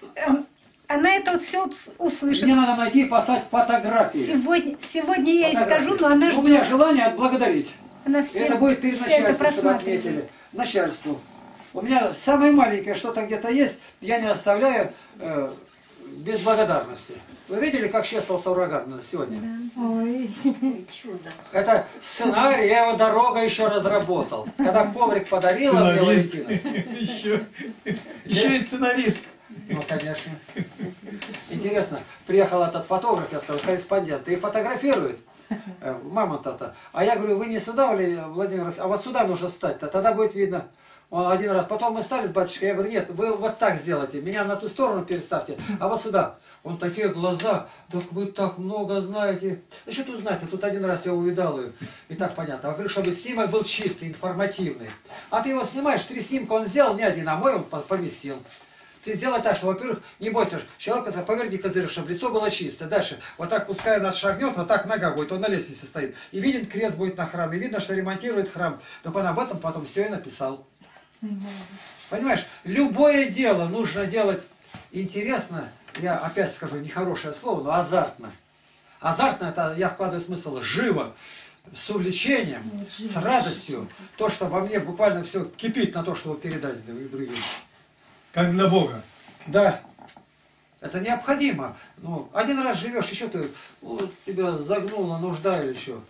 Она это вот все услышит. Мне надо найти и поставить фотографии. Сегодня я ей Фотографии. скажу, но она У меня ждет. желание отблагодарить. Она все, Это будет перед все это начальством, чтобы просматривает. отметили. Начальству. У меня самое маленькое что-то где-то есть, я не оставляю без благодарности. Вы видели, как чествовался ураган сегодня? Ой. Чудо. Это сценарий, я его дорога еще разработал. Когда коврик подарила мне Сценарист. Валентина. Еще и сценарист. Ну, конечно. Интересно, приехал этот фотограф, я сказал, корреспондент, и фотографирует мамонта-то. А я говорю, вы не сюда, Владимир, а вот сюда нужно стать-то, тогда будет видно. Он один раз. Потом мы стали с батюшкой, я говорю, нет, вы вот так сделайте, меня на ту сторону переставьте, а вот сюда. Он такие глаза, так вы так много знаете. Да что тут знаете, тут один раз я увидал ее, и так понятно. Я говорю, чтобы снимок был чистый, информативный. А ты его снимаешь, 3 снимка он сделал, не один, а мой он поместил. Ты сделай так, что, во-первых, не бойся, человека поверни козырь, чтобы лицо было чистое. Дальше, вот так пускай нас шагнет, вот так нога будет, он на лестнице стоит. И виден крест будет на храме, видно, что ремонтирует храм. Так он об этом потом все и написал. Понимаешь, любое дело нужно делать интересно, я опять скажу нехорошее слово, но азартно. Азартно это я вкладываю смысл живо, с увлечением, с радостью. То, что во мне буквально все кипит на то, чтобы передать другим. Как для Бога. Да, это необходимо. Ну, один раз живешь, еще ты, вот, тебя загнула нужда или что.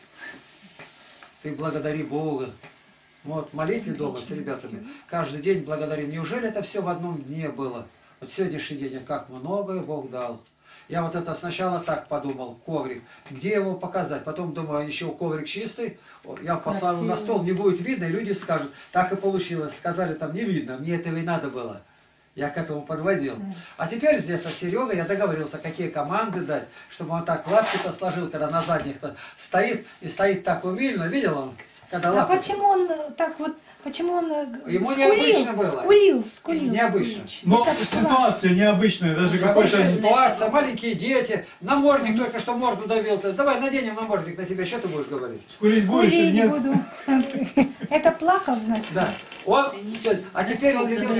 Ты благодари Бога. Вот, молитвы дома с ребятами. Каждый день благодарим. Неужели это все в одном дне было? Вот сегодняшний день, как многое Бог дал. Я вот это сначала так подумал, коврик. Где его показать? Потом думаю, еще коврик чистый. Я поставлю на стол, не будет видно, и люди скажут, так и получилось. Сказали, там не видно, мне этого и надо было. Я к этому подводил. А теперь здесь со Серегой я договорился, какие команды дать, чтобы он так лапки-то сложил, когда на задних-то стоит, и стоит так умильно. Видел он? Когда А лапы... почему он так вот, почему он Ему необычно было. скулил? Необычно. Но Это ситуация необычная, даже Какая-то какой-то... ситуация, маленькие дети, намордник только что морду давил. Давай наденем намордник на тебя, что ты будешь говорить? Скурить будешь или Скулить не нет? буду. Это плакал, значит? Да. Он, а теперь он любил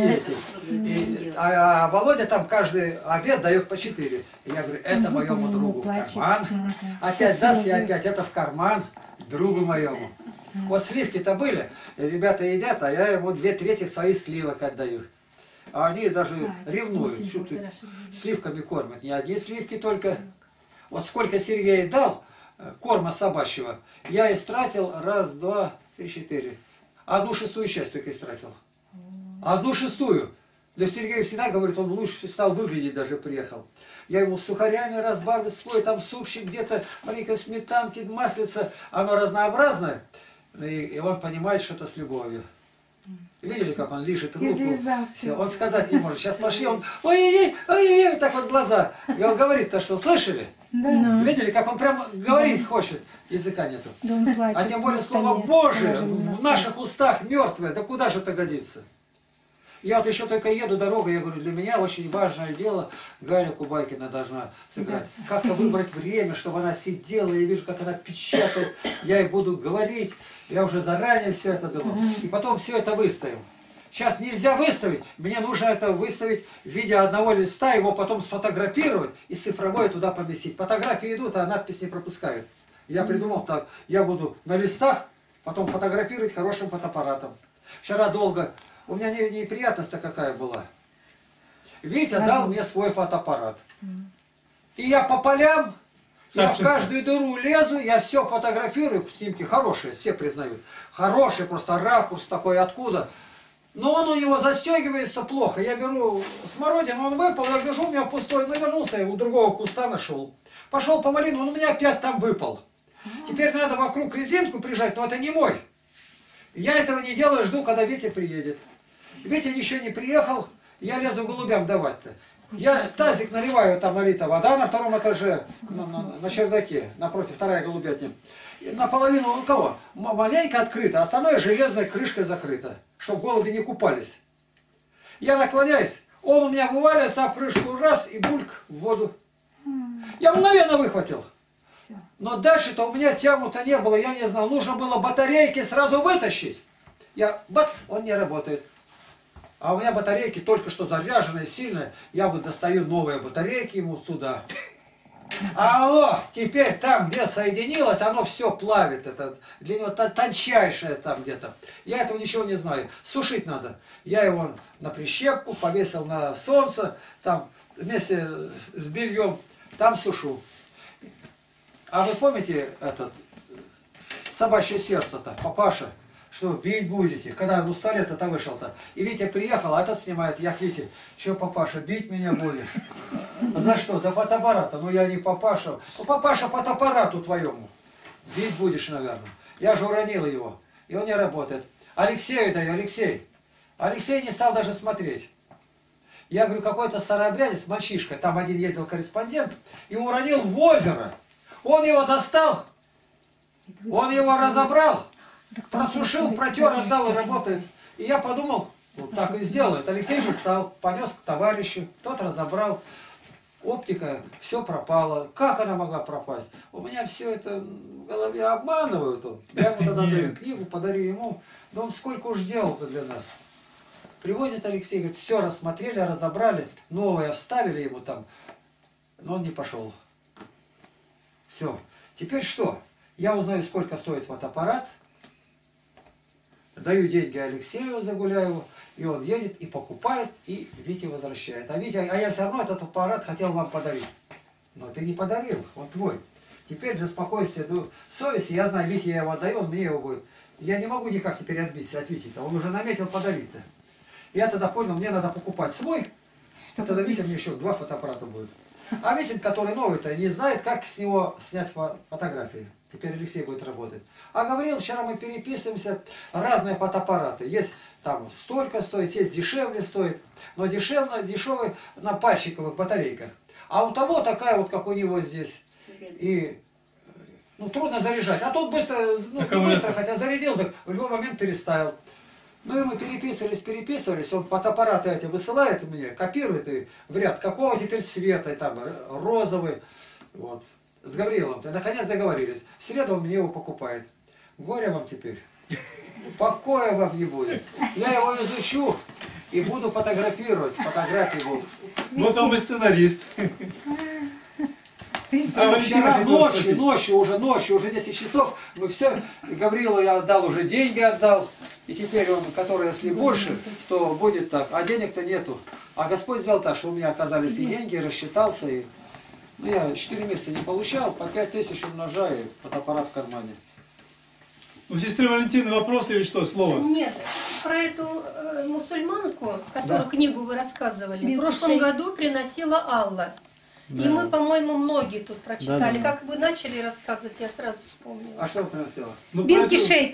дети. А Володя там каждый обед дает по 4. И я говорю, это моему другу в карман. Опять даст, и опять это в карман другу моему. Вот сливки-то были, ребята едят, а я ему 2/3 своих сливок отдаю. А они даже ревнуют, что ты сливками кормят. Не одни сливки только. Вот сколько Сергей дал корма собачьего, я истратил 1, 2, 3, 4. 1/6 часть только истратил. 1/6. Для Сергея всегда говорит, он лучше стал выглядеть, даже приехал. Я ему сухарями разбавлю свой, там супчик где-то, маленькой сметанки, маслица, оно разнообразное. И он понимает, что это с любовью. Видели, как он лижет руку? Все, он сказать не может. Сейчас пошли, он ой-ой-ой, так вот глаза. И он говорит-то что, слышали? Да. Видели, как он прям говорить хочет, языка нету. Да он плачет А тем более на слово столе, Божие положил на в стол. наших устах мертвое, да куда же это годится? Я вот еще только еду дорогой, я говорю, для меня очень важное дело, Галя Кубайкина должна сыграть. Как-то выбрать время, чтобы она сидела, я вижу, как она печатает, я ей буду говорить, я уже заранее все это думал. И потом все это выставим. Сейчас нельзя выставить, мне нужно это выставить в виде одного листа, его потом сфотографировать и цифровое туда поместить. Фотографии идут, а надпись не пропускают. Я придумал так, я буду на листах, потом фотографировать хорошим фотоаппаратом. Вчера долго... У меня неприятность-то какая была. Витя дал мне свой фотоаппарат. И я по полям, Я в Савченко. каждую дыру лезу, я все фотографирую, снимки хорошие, все признают. Хорошие, просто ракурс такой, откуда. Но он у него застегивается плохо. Я беру смородину, он выпал, я гляжу, у меня пустой, ну вернулся, я у другого куста нашел. Пошел по малину, он у меня опять там выпал. Теперь надо вокруг резинку прижать, но это не мой. Я этого не делаю, жду, когда Витя приедет. Витя еще не приехал, я лезу голубям давать-то. Я тазик наливаю, там налита вода на втором этаже, на чердаке, напротив, вторая голубятня. И наполовину он кого? Маленько открыто, остальное железной крышкой закрыто, чтобы голуби не купались. Я наклоняюсь, он у меня вываливается об крышку, раз, и бульк в воду. Я мгновенно выхватил. Но дальше-то у меня тягу-то не было, я не знал, нужно было батарейки сразу вытащить. Я, бац, он не работает. А у меня батарейки только что заряженные, сильные. Я вот достаю новые батарейки ему туда. А оно теперь там, где соединилось, оно все плавит. Это для него тончайшее там где-то. Я этого ничего не знаю. Сушить надо. Я его на прищепку повесил на солнце, там вместе с бельем, там сушу. А вы помните этот собачье сердце-то, папаша? Что, бить будете? Когда он устали, это вышел-то. И Витя приехал, а этот снимает. Я к Вите, что, папаша, бить меня будешь? За что? Да фотоаппарата. Ну я не папаша. Ну папаша фотоаппарату твоему. Бить будешь, наверное. Я же уронил его. И он не работает. Алексею даю, Алексей. Алексей не стал даже смотреть. Я говорю, какой-то старообрядец, мальчишка. Там один ездил корреспондент. И уронил в озеро. Он его достал. Он его разобрал. Просушил, протер, отдал и работает. И я подумал, вот так и сделает. Алексей не стал, понес к товарищу, тот разобрал. Оптика, все пропало. Как она могла пропасть? У меня все это в голове обманывают. Он. Я ему тогда даю книгу, подарю ему. Но он сколько уж делал-то для нас. Привозит Алексей, говорит, все рассмотрели, разобрали, новое вставили ему там. Но он не пошел. Все. Теперь что? Я узнаю, сколько стоит фотоаппарат. Даю деньги Алексею Загуляеву, и он едет и покупает, и Витя возвращает. А я все равно этот аппарат хотел вам подарить. Но ты не подарил, он твой. Теперь для спокойствия совести, я знаю, Витя я его отдаю, он мне его будет. Я не могу никак теперь отбиться от Вити-то, он уже наметил подарить-то. Я тогда понял, мне надо покупать свой, что тогда Витя мне еще 2 фотоаппарата будет. А Витин, который новый-то, не знает, как с него снять фотографии. Теперь Алексей будет работать. А говорил, вчера мы переписываемся, разные фотоаппараты. Есть там столько стоит, есть дешевле стоит. Но дешевый на пальчиковых батарейках. А у того такая вот, как у него здесь. И ну, трудно заряжать. А тут быстро, ну, не быстро, хотя зарядил, так в любой момент переставил. Ну и мы переписывались, он фотоаппараты эти высылает мне, копирует и в ряд, какого теперь цвета, там, розовый, вот. С Гаврилом-то, наконец договорились. В среду он мне его покупает. Горе вам теперь. Покоя вам не будет. Я его изучу и буду фотографировать. Фотографии будут. Вот он и сценарист. Вчера ночью, уже 10 часов, мы все, Гаврилу я отдал, уже деньги отдал. И теперь он, который, если больше, то будет так. А денег-то нету. А Господь сделал так, что у меня оказались и деньги, рассчитался. И... Ну, я 4 месяца не получал, по 5000 умножаю, фотоаппарат в кармане. У сестры Валентины вопросы или что, слово? Нет, про эту мусульманку, которую Да. книгу вы рассказывали, в Билки прошлом Шейх. году приносила Алла. Да. И мы, по-моему, многие тут прочитали. Да. Как вы начали рассказывать, я сразу вспомнила. А что приносила? Ну, Билки поэтому- Шейк.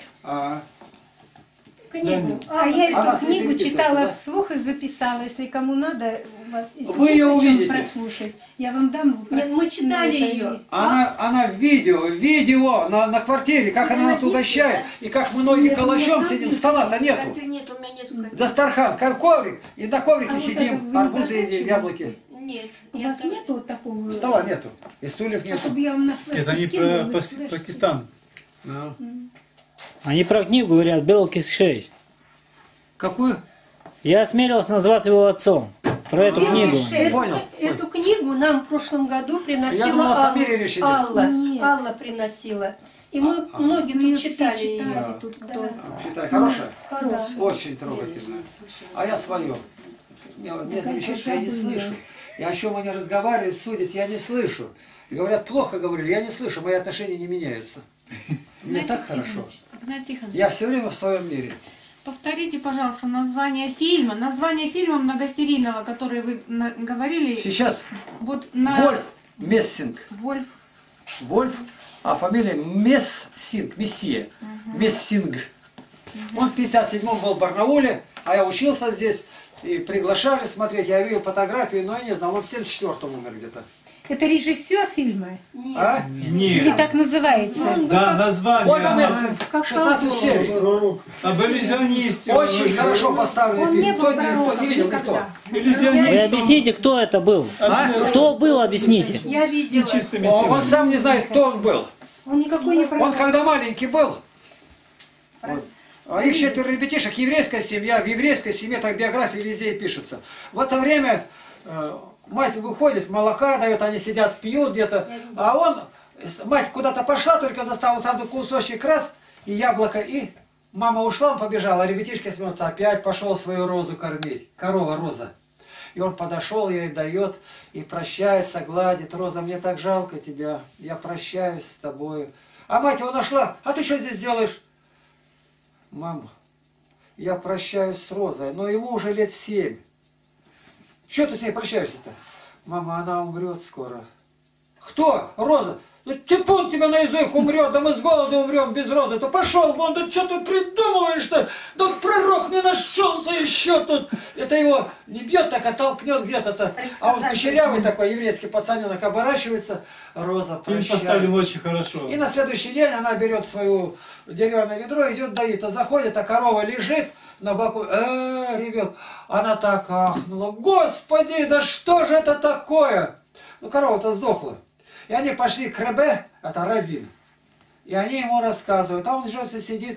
Книгу. А я Она эту книгу переписывается, читала да? вслух и записала. Если кому надо, у вас, если Вы есть ее о чем увидите. прослушать, я вам дам. Нет, мы читали на это ее. Она в видео на квартире, как Это она нас на диске, угощает, да? и как мы ноги Нет, калачом нет, сидим, нет. стола-то нету. Нет, у меня нету. Дастархан, коврик, и на коврике А вот это сидим, вы не арбузы едим, прокачиваете? яблоки. Нет. У вас нету вот такого? Стола нету, и стульев нету. Чтобы я вам на флешку Это они скинула, про вы слышите? Пакистан. Ну. Они про книгу говорят «Белки с шеей». Какую? Я осмелился назвать его отцом. Про эту книгу. Понял. Эту книгу нам в прошлом году Я приносила думал, о Алла. Самире речь идет. Алла. Нет. Алла приносила. И мы многие Мы тут все читали читали ее. тут Да. кто. Считай, хорошая? Хорошая. Очень трогательная. А я свое. Мне замечать, что я не забыла. слышу. И о чем они разговаривают, судят, я не слышу. И говорят, плохо говорили, я не слышу, мои отношения не меняются. Мне так хорошо. Игнатий Тихонович, Я все время в своем мире. повторите, пожалуйста, название фильма многосерийного, который вы говорили. Сейчас Вот на... Вольф Мессинг. Вольф. Вольф, а фамилия Мессинг, Мессия. Мессинг. Он в 57-м был в Барнауле, а я учился здесь. И приглашали смотреть, я видел фотографии, но я не знал, он в 74-м умер где-то. Это режиссер фильма? А? Или Нет. так называется? Да, Вольф название. Мессинг, 16 серий. Об иллюзионисте. Очень хорошо поставленный Он не фильм. был Никто пророком не видел, никто. никогда. Вы Иллюзионист. объясните, кто это был? Кто был, объясните. Я С видела. нечистыми Он силами. сам не знает, кто он был. Он никакой не Он пророк. когда маленький был, вот, а их 4 ребятишек, еврейская семья, в еврейской семье так биографии везде и пишутся. В это время мать выходит, молока дает, они сидят, пьют где-то, а он, мать куда-то пошла, только застала там кусочек раз, и яблоко, и мама ушла, он побежал, а ребятишки смеются, опять пошел свою розу кормить, корова Роза. И он подошел, ей дает, и прощается, гладит. Роза, мне так жалко тебя, я прощаюсь с тобой. А мать его нашла, а ты что здесь делаешь? Мама, я прощаюсь с Розой, но ему уже лет 7. Что ты с ней прощаешься-то? Мама, она умрет скоро. Кто? Роза? Ну типун тебя на язык умрет, да мы с голоду умрем без Розы. То пошел вон, да что ты придумываешь-то? Да пророк не нашелся еще тут. Это его не бьет, так оттолкнет где-то-то. А он кучерявый такой, еврейский пацаненок, оборачивается. Роза, Фильм прощай. поставлен очень хорошо. И на следующий день она берет свое деревянное ведро, идет доит, а заходит, а корова лежит на боку, ревет. Она так ахнула, Господи, да что же это такое? Ну, корова-то сдохла. И они пошли к Ребе, это раввин, и они ему рассказывают, а он же сидит,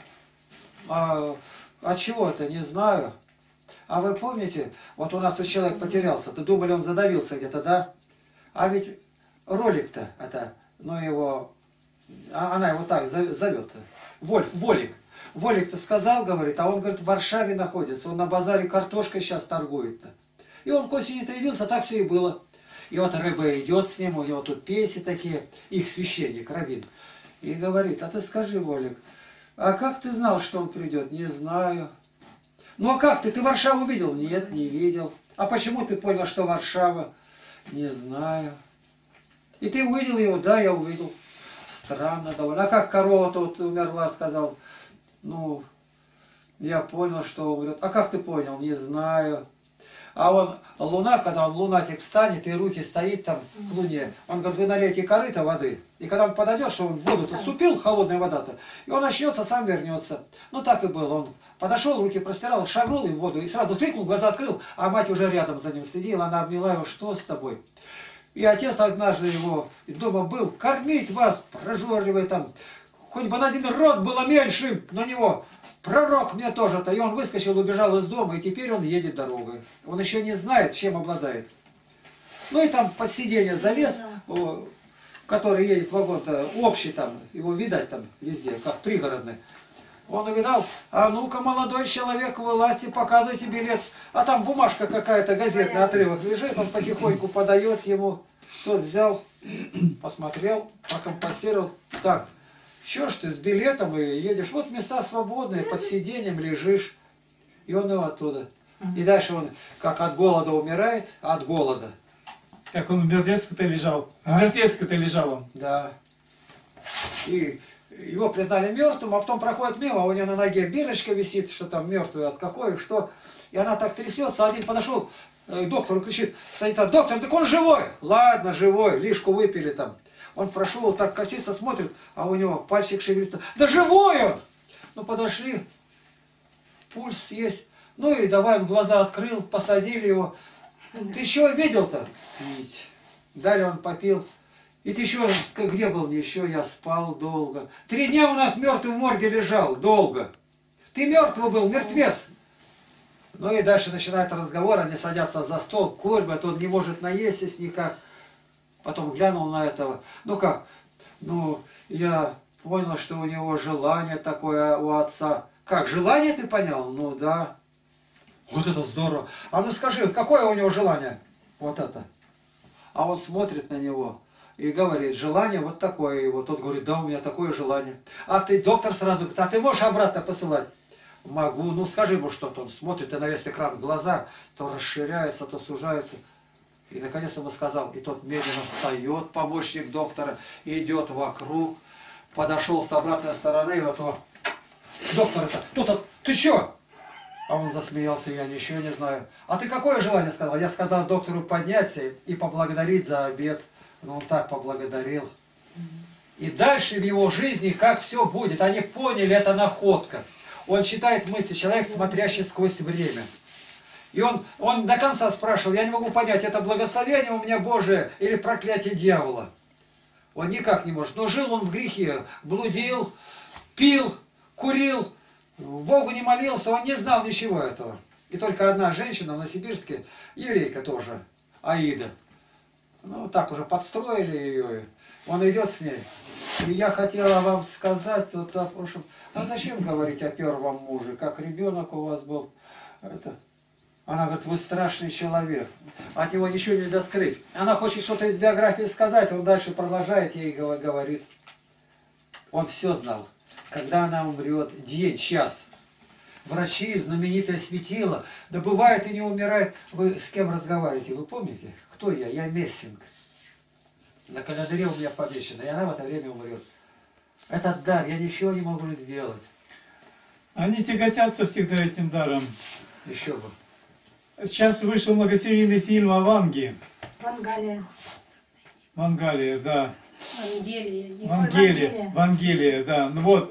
от чего это, не знаю. А вы помните, вот у нас тут человек потерялся, ты думали, он задавился где-то, да? А ведь ролик-то, это, ну его, она его так зовет, Волик. Волик-то сказал, говорит, а он, говорит, в Варшаве находится, он на базаре картошкой сейчас торгует-то. И он к осени-то явился, так все и было. И вот Ребе идет с ним, у него тут песни такие, их священник, раввин. И говорит, а ты скажи, Волик, а как ты знал, что он придет? Не знаю. Ну а как ты? Ты Варшаву видел? Нет, не видел. А почему ты понял, что Варшава? Не знаю. И ты увидел его? Да, я увидел. Странно довольно. А как корова-то вот умерла, сказал, ну, я понял, что умрет. А как ты понял? Не знаю. А он, луна, когда он лунатик встанет и руки стоит там к луне, он говорит, вы налейте корыто воды. И когда он подойдет, что он в воду-то ступил, холодная вода-то, и он очнется, сам вернется. Ну так и было. Он подошел, руки простирал, шагнул и в воду, и сразу крикнул, глаза открыл, а мать уже рядом за ним следила, она обняла его, что с тобой? И отец однажды его дома был, кормить вас, прожорливый там, хоть бы на один рот было меньше на него. Пророк мне тоже-то. И он выскочил, убежал из дома, и теперь он едет дорогой. Он еще не знает, чем обладает. Ну и там под сиденье залез, который едет вагон-то общий там, его видать там везде, как пригородный. Он увидал, а ну-ка, молодой человек, вылазьте, показывайте билет. А там бумажка какая-то, газетный отрывок лежит, он потихоньку подает ему. Тот взял, посмотрел, прокомпостировал. Так. Чё ж ты с билетом и едешь? Вот места свободные, под сиденьем лежишь. И он его оттуда. И дальше он как от голода умирает, от голода. Как он в мертвецке-то лежал. В мертвецке-то лежал он. Да. И его признали мертвым, а потом проходит мимо, а у него на ноге бирочка висит, что там мертвый, от какой, что. И она так трясется, один подошел к доктору, кричит, санитар, доктор, так он живой. Ладно, живой, лишку выпили там. Он прошел, вот так косится, смотрит, а у него пальчик шевелится. Да живой он! Ну подошли, пульс есть. Ну и давай, он глаза открыл, посадили его. Ты что видел-то? Пить. Далее он попил. И ты еще, где был? Еще я спал долго. 3 дня у нас мертвый в морге лежал, долго. Ты мертвый был, мертвец. Ну и дальше начинает разговор, они садятся за стол, кормят, он не может наесться никак. Потом глянул на этого. Ну как? Ну, я понял, что у него желание такое у отца. Как, желание ты понял? Ну да. Вот это здорово. А ну скажи, какое у него желание? вот это. А он смотрит на него и говорит, желание вот такое его. Тот говорит, да, у меня такое желание. А ты, доктор сразу говорит, а ты можешь обратно посылать? Могу, ну скажи ему что-то. Он смотрит, и на весь экран глаза то расширяются, то сужаются. И наконец он ему сказал, и тот медленно встает, помощник доктора, идет вокруг, подошел с обратной стороны, и вот его, доктор, это, кто-то, ты чё? А он засмеялся, я ничего не знаю. А ты какое желание сказал? Я сказал доктору подняться и поблагодарить за обед. Но он так поблагодарил. И дальше в его жизни как все будет. Они поняли, это находка. Он читает мысли, человек, смотрящий сквозь время. И он до конца спрашивал, я не могу понять, это благословение у меня Божие или проклятие дьявола. Он никак не может. Но жил он в грехе, блудил, пил, курил, Богу не молился, он не знал ничего этого. И только одна женщина в Новосибирске, еврейка тоже, Аида. Ну, так уже подстроили ее. Он идет с ней. И я хотела вам сказать, вот, а зачем говорить о первом муже, как ребенок у вас был. Это... Она говорит, вы страшный человек. От него ничего нельзя скрыть. Она хочет что-то из биографии сказать, он дальше продолжает ей говорит. Он все знал. Когда она умрет, день, час. Врачи, знаменитое светило, да бывает и не умирает. Вы с кем разговариваете, вы помните? Кто я? Я Мессинг. На календаре у меня помечено, и она в это время умрет. Этот дар, я ничего не могу сделать. Они тяготятся всегда этим даром. Еще бы. Сейчас вышел многосерийный фильм о Ванге. Вангалия. Вангалия, да. Вангелия. Вангелия, да. Ну вот,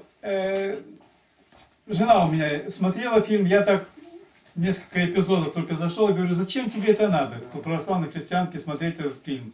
жена у меня смотрела фильм, я так несколько эпизодов только зашел и говорю, зачем тебе это надо, у православной христианки смотреть этот фильм.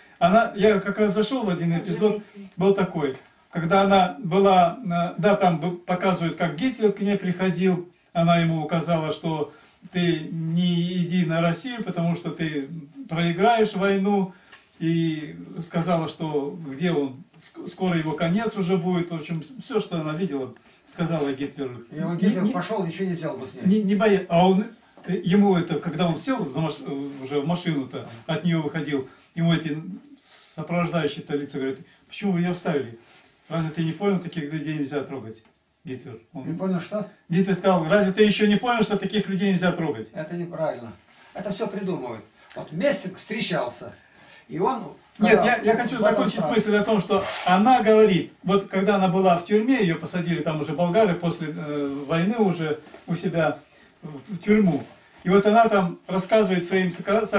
Я как раз зашел в один эпизод, был такой, когда она была, да, там показывают, как Гитлер к ней приходил, она ему указала, что ты не иди на Россию, потому что ты проиграешь войну, и сказала, что где он, скоро его конец уже будет, в общем, все, что она видела, сказала Гитлеру. И он Гитлер пошел, ничего не сделал бы с ней. Не боялся. А он, ему это, когда он сел уже в машину-то, от нее выходил, ему эти сопровождающие-то лица говорят, почему вы ее оставили? Разве ты не понял, таких людей нельзя трогать? Гитлер. Не понял, что? Гитлер сказал, разве ты еще не понял, что таких людей нельзя трогать? Это неправильно. Это все придумывают. Вот Мессинг встречался, и он... Нет, я хочу закончить мысль о том, что она говорит, вот когда она была в тюрьме, ее посадили там уже болгары после войны уже у себя в тюрьму. И вот она там рассказывает своим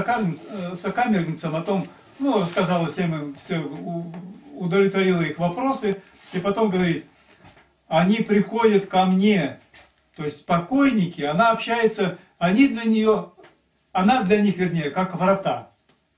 сокамерницам о том, ну, рассказала всем им, все, удовлетворила их вопросы, и потом говорит, они приходят ко мне, то есть покойники, она общается, они для нее, она для них, вернее, как врата.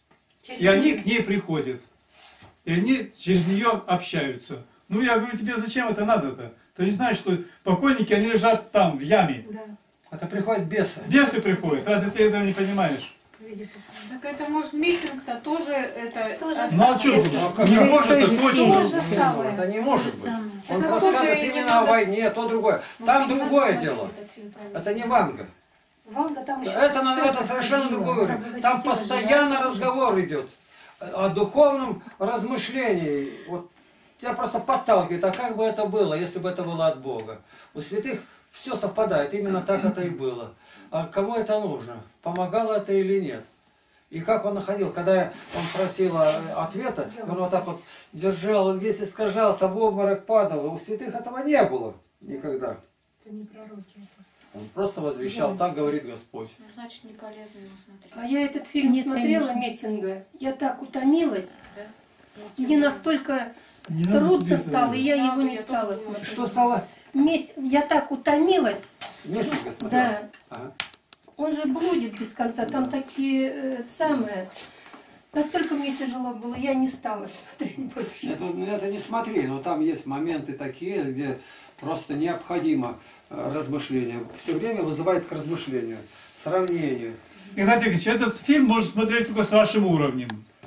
И они к ней приходят. И они через нее общаются. Ну, я говорю, тебе зачем это надо-то? Ты не знаешь, что покойники, они лежат там, в яме. Да. Это приходят бесы. Бесы приходят. Разве ты этого не понимаешь? Так это может Мессинг-то тоже это... Ну, а что? Не может, это точно. То же самое. Это не может быть. Он Это рассказывает тоже именно не о надо- войне, то другое. Там другое дело. Это не Ванга. Ванга там еще... Это совершенно другое. Там постоянно разговор идет о духовном размышлении. Вот тебя просто подталкивает, а как бы это было, если бы это было от Бога? У святых все совпадает, именно так это и было. А кому это нужно? Помогало это или нет? И как он находил, когда он просил ответа, он вот так вот держал, он весь искажался, в обморок падал. У святых этого не было никогда. Это не пророки. Он просто возвещал, так говорит Господь. Ну, значит, не полезно его смотреть. А я этот фильм Нет, смотрела, конечно. Мессинга, я так утомилась, Да? мне настолько Не надо трудно тебе стало, и я Да, его я не тоже стала думала, смотреть. Что стало? Я так утомилась, Мессинга смотрел? да. Ага. Он же блудит без конца, там такие самые. Настолько мне тяжело было, я не стала смотреть больше. Это не смотри, но там есть моменты такие, где просто необходимо размышление. Все время вызывает к размышлению, сравнению. Игнатий Ильич, этот фильм можно смотреть только с вашим уровнем.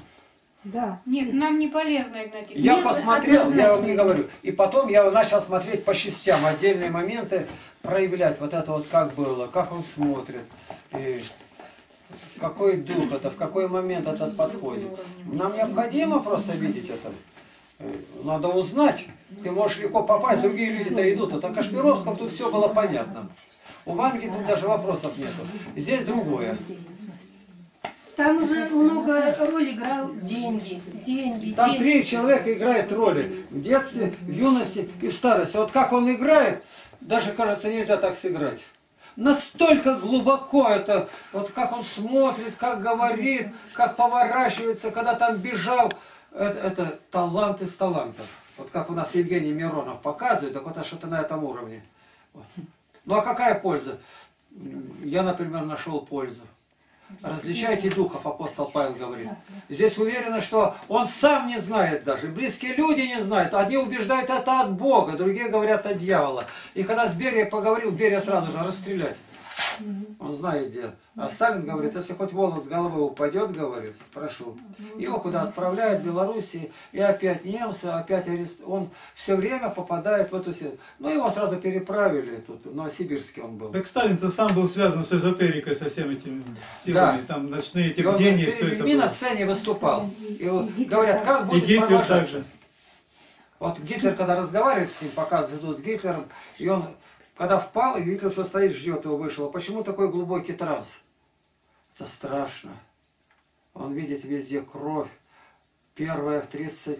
Да. Нет, нам не полезно, Игнатий. Я Нет, посмотрел, я вам не однозначно. говорю. И потом я начал смотреть по частям, отдельные моменты, проявлять вот это вот как было, как он смотрит. И какой дух это, в какой момент этот подходит. Нам необходимо просто видеть это. Надо узнать. Ты можешь легко попасть, другие люди-то идут. Вот о Кашпировском тут все было понятно. У Ванги тут даже вопросов нету. Здесь другое. Там уже много роль играл деньги. Там 3 человека играют роли. В детстве, в юности и в старости. Вот как он играет, даже, кажется, нельзя так сыграть. Настолько глубоко это, вот как он смотрит, как говорит, как поворачивается, когда там бежал. Это талант из талантов. Вот как у нас Евгений Миронов показывает, так вот это что-то на этом уровне. Вот. Ну а какая польза? Я, например, нашел пользу. Различайте духов, апостол Павел говорит. Здесь уверено, что он сам не знает даже. Близкие люди не знают. Одни убеждают это от Бога, другие говорят от дьявола. И когда с Берией поговорил, Берия сразу же расстрелять. Он знает где. А Сталин говорит, если хоть волос с головы упадет, говорит, спрошу. Его куда отправляют, в Белоруссии, и опять немцы, опять он все время попадает в эту ситуацию. Ну, его сразу переправили, тут в Новосибирске он был. Так Сталин-то сам был связан с эзотерикой, со всеми этими силами, да. Там ночные эти бдения, все это было. На сцене выступал. И вот говорят, как будет и Гитлер продолжаться. также. Вот Гитлер, когда разговаривает с ним, показывает тут с Гитлером, и он, когда впал, и Гитлер все стоит, ждет его, вышел. Почему такой глубокий транс? Это страшно. Он видит везде кровь. Первая в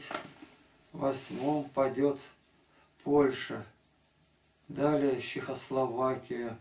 38-м пойдет Польша. Далее Чехословакия,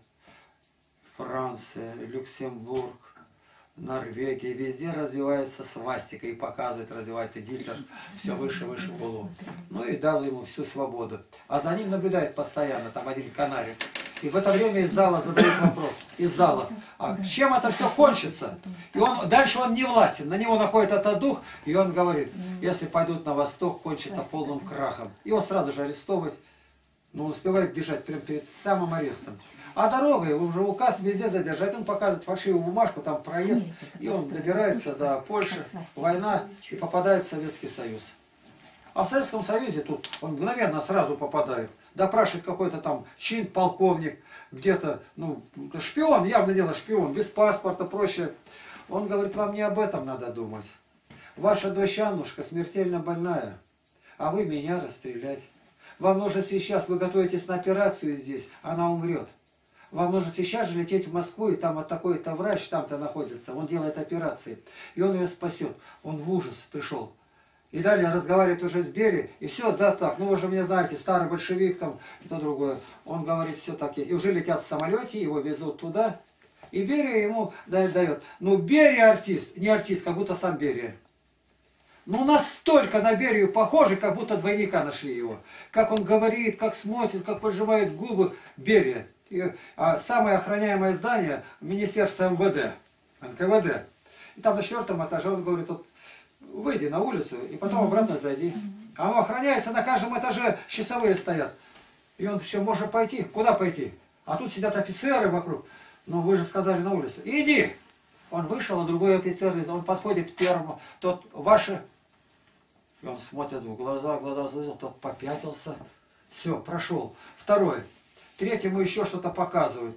Франция, Люксембург, Норвегия. Везде развивается свастика и показывает, развивается Гитлер все выше и выше полу. Ну и дал ему всю свободу. А за ним наблюдает постоянно там один канарец. И в это время из зала задает вопрос. Из зала. А чем это все кончится? И он, дальше он не властен. На него находит этот дух. И он говорит, если пойдут на восток, кончится полным крахом. Его сразу же арестовывать. Но он успевает бежать прямо перед самым арестом. А дорогой уже указ везде задержать. Он показывает фальшивую бумажку, там проезд. И он добирается до Польши. Война. И попадает в Советский Союз. А в Советском Союзе тут он мгновенно сразу попадает. Допрашивает какой-то там чин, полковник, где-то, ну, шпион, явно дело шпион, без паспорта, проще. Он говорит, вам не об этом надо думать. Ваша дочь Аннушка смертельно больная, а вы меня расстрелять. Вам нужно сейчас, вы готовитесь на операцию здесь, она умрет. Вам нужно сейчас же лететь в Москву, и там вот такой-то врач там-то находится, он делает операции, и он ее спасет. Он в ужас пришел. И далее разговаривает уже с Берией, и все, да, так, ну вы же меня знаете, старый большевик, там, это другое. Он говорит все таки, и уже летят в самолете, его везут туда, и Берия ему дает. Ну, Берия артист, не артист, как будто сам Берия. Ну, настолько на Берию похожий, как будто двойника нашли его. Как он говорит, как смотрит, как пожимает губы, Берия. А самое охраняемое здание Министерства МВД, НКВД. И там на 4-м этаже он говорит, вот, выйди на улицу и потом обратно зайди. Оно охраняется, на каждом этаже часовые стоят. И он еще может пойти. Куда пойти? А тут сидят офицеры вокруг. Ну вы же сказали на улицу. Иди! Он вышел, а другой офицер, он подходит к первому. Тот ваши. И он смотрит в глаза сузил, тот попятился. Все, прошел. Второй. Третьему еще что-то показывают.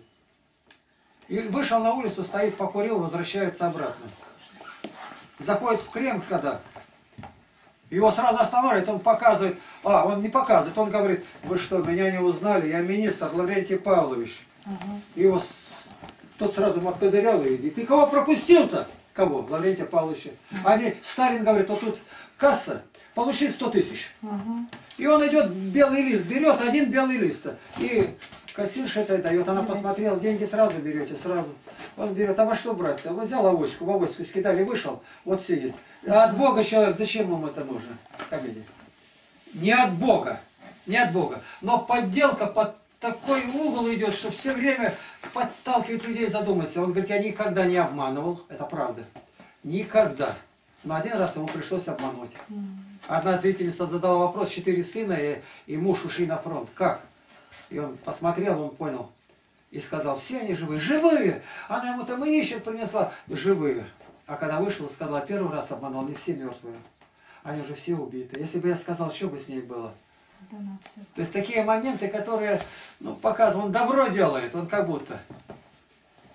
И вышел на улицу, стоит, покурил, возвращается обратно. Заходит в Кремль, когда его сразу останавливает, он показывает, он не показывает, он говорит, вы что, меня не узнали, я министр Лаврентий Павлович. Его тот сразу откозырял и говорит, ты кого пропустил-то? Кого? Лаврентия Павловича. Сталин говорит, вот тут касса, получи 100 тысяч. И он идет, белый лист берет, один белый лист. И кассирша это дает, она посмотрела, деньги сразу берете, сразу. Он берет, а во что брать-то? Он взял авоську, в авоську скидали, вышел, вот все есть. А от Бога человек, зачем ему это нужно? Комедия. Не от Бога, не от Бога. Но подделка под такой угол идет, что все время подталкивает людей задуматься. Он говорит, я никогда не обманывал, это правда. Никогда. Но один раз ему пришлось обмануть. Одна зрительница задала вопрос, 4 сына и муж ушли на фронт. Как? И он посмотрел, он понял. И сказал, все они живые. Живые! Она ему там ищет, принесла. Живые. А когда вышел, сказала, первый раз обманул, не все мертвые. Они уже все убиты. Если бы я сказал, что бы с ней было? То есть такие моменты, которые, ну, показывают, он добро делает, он как будто.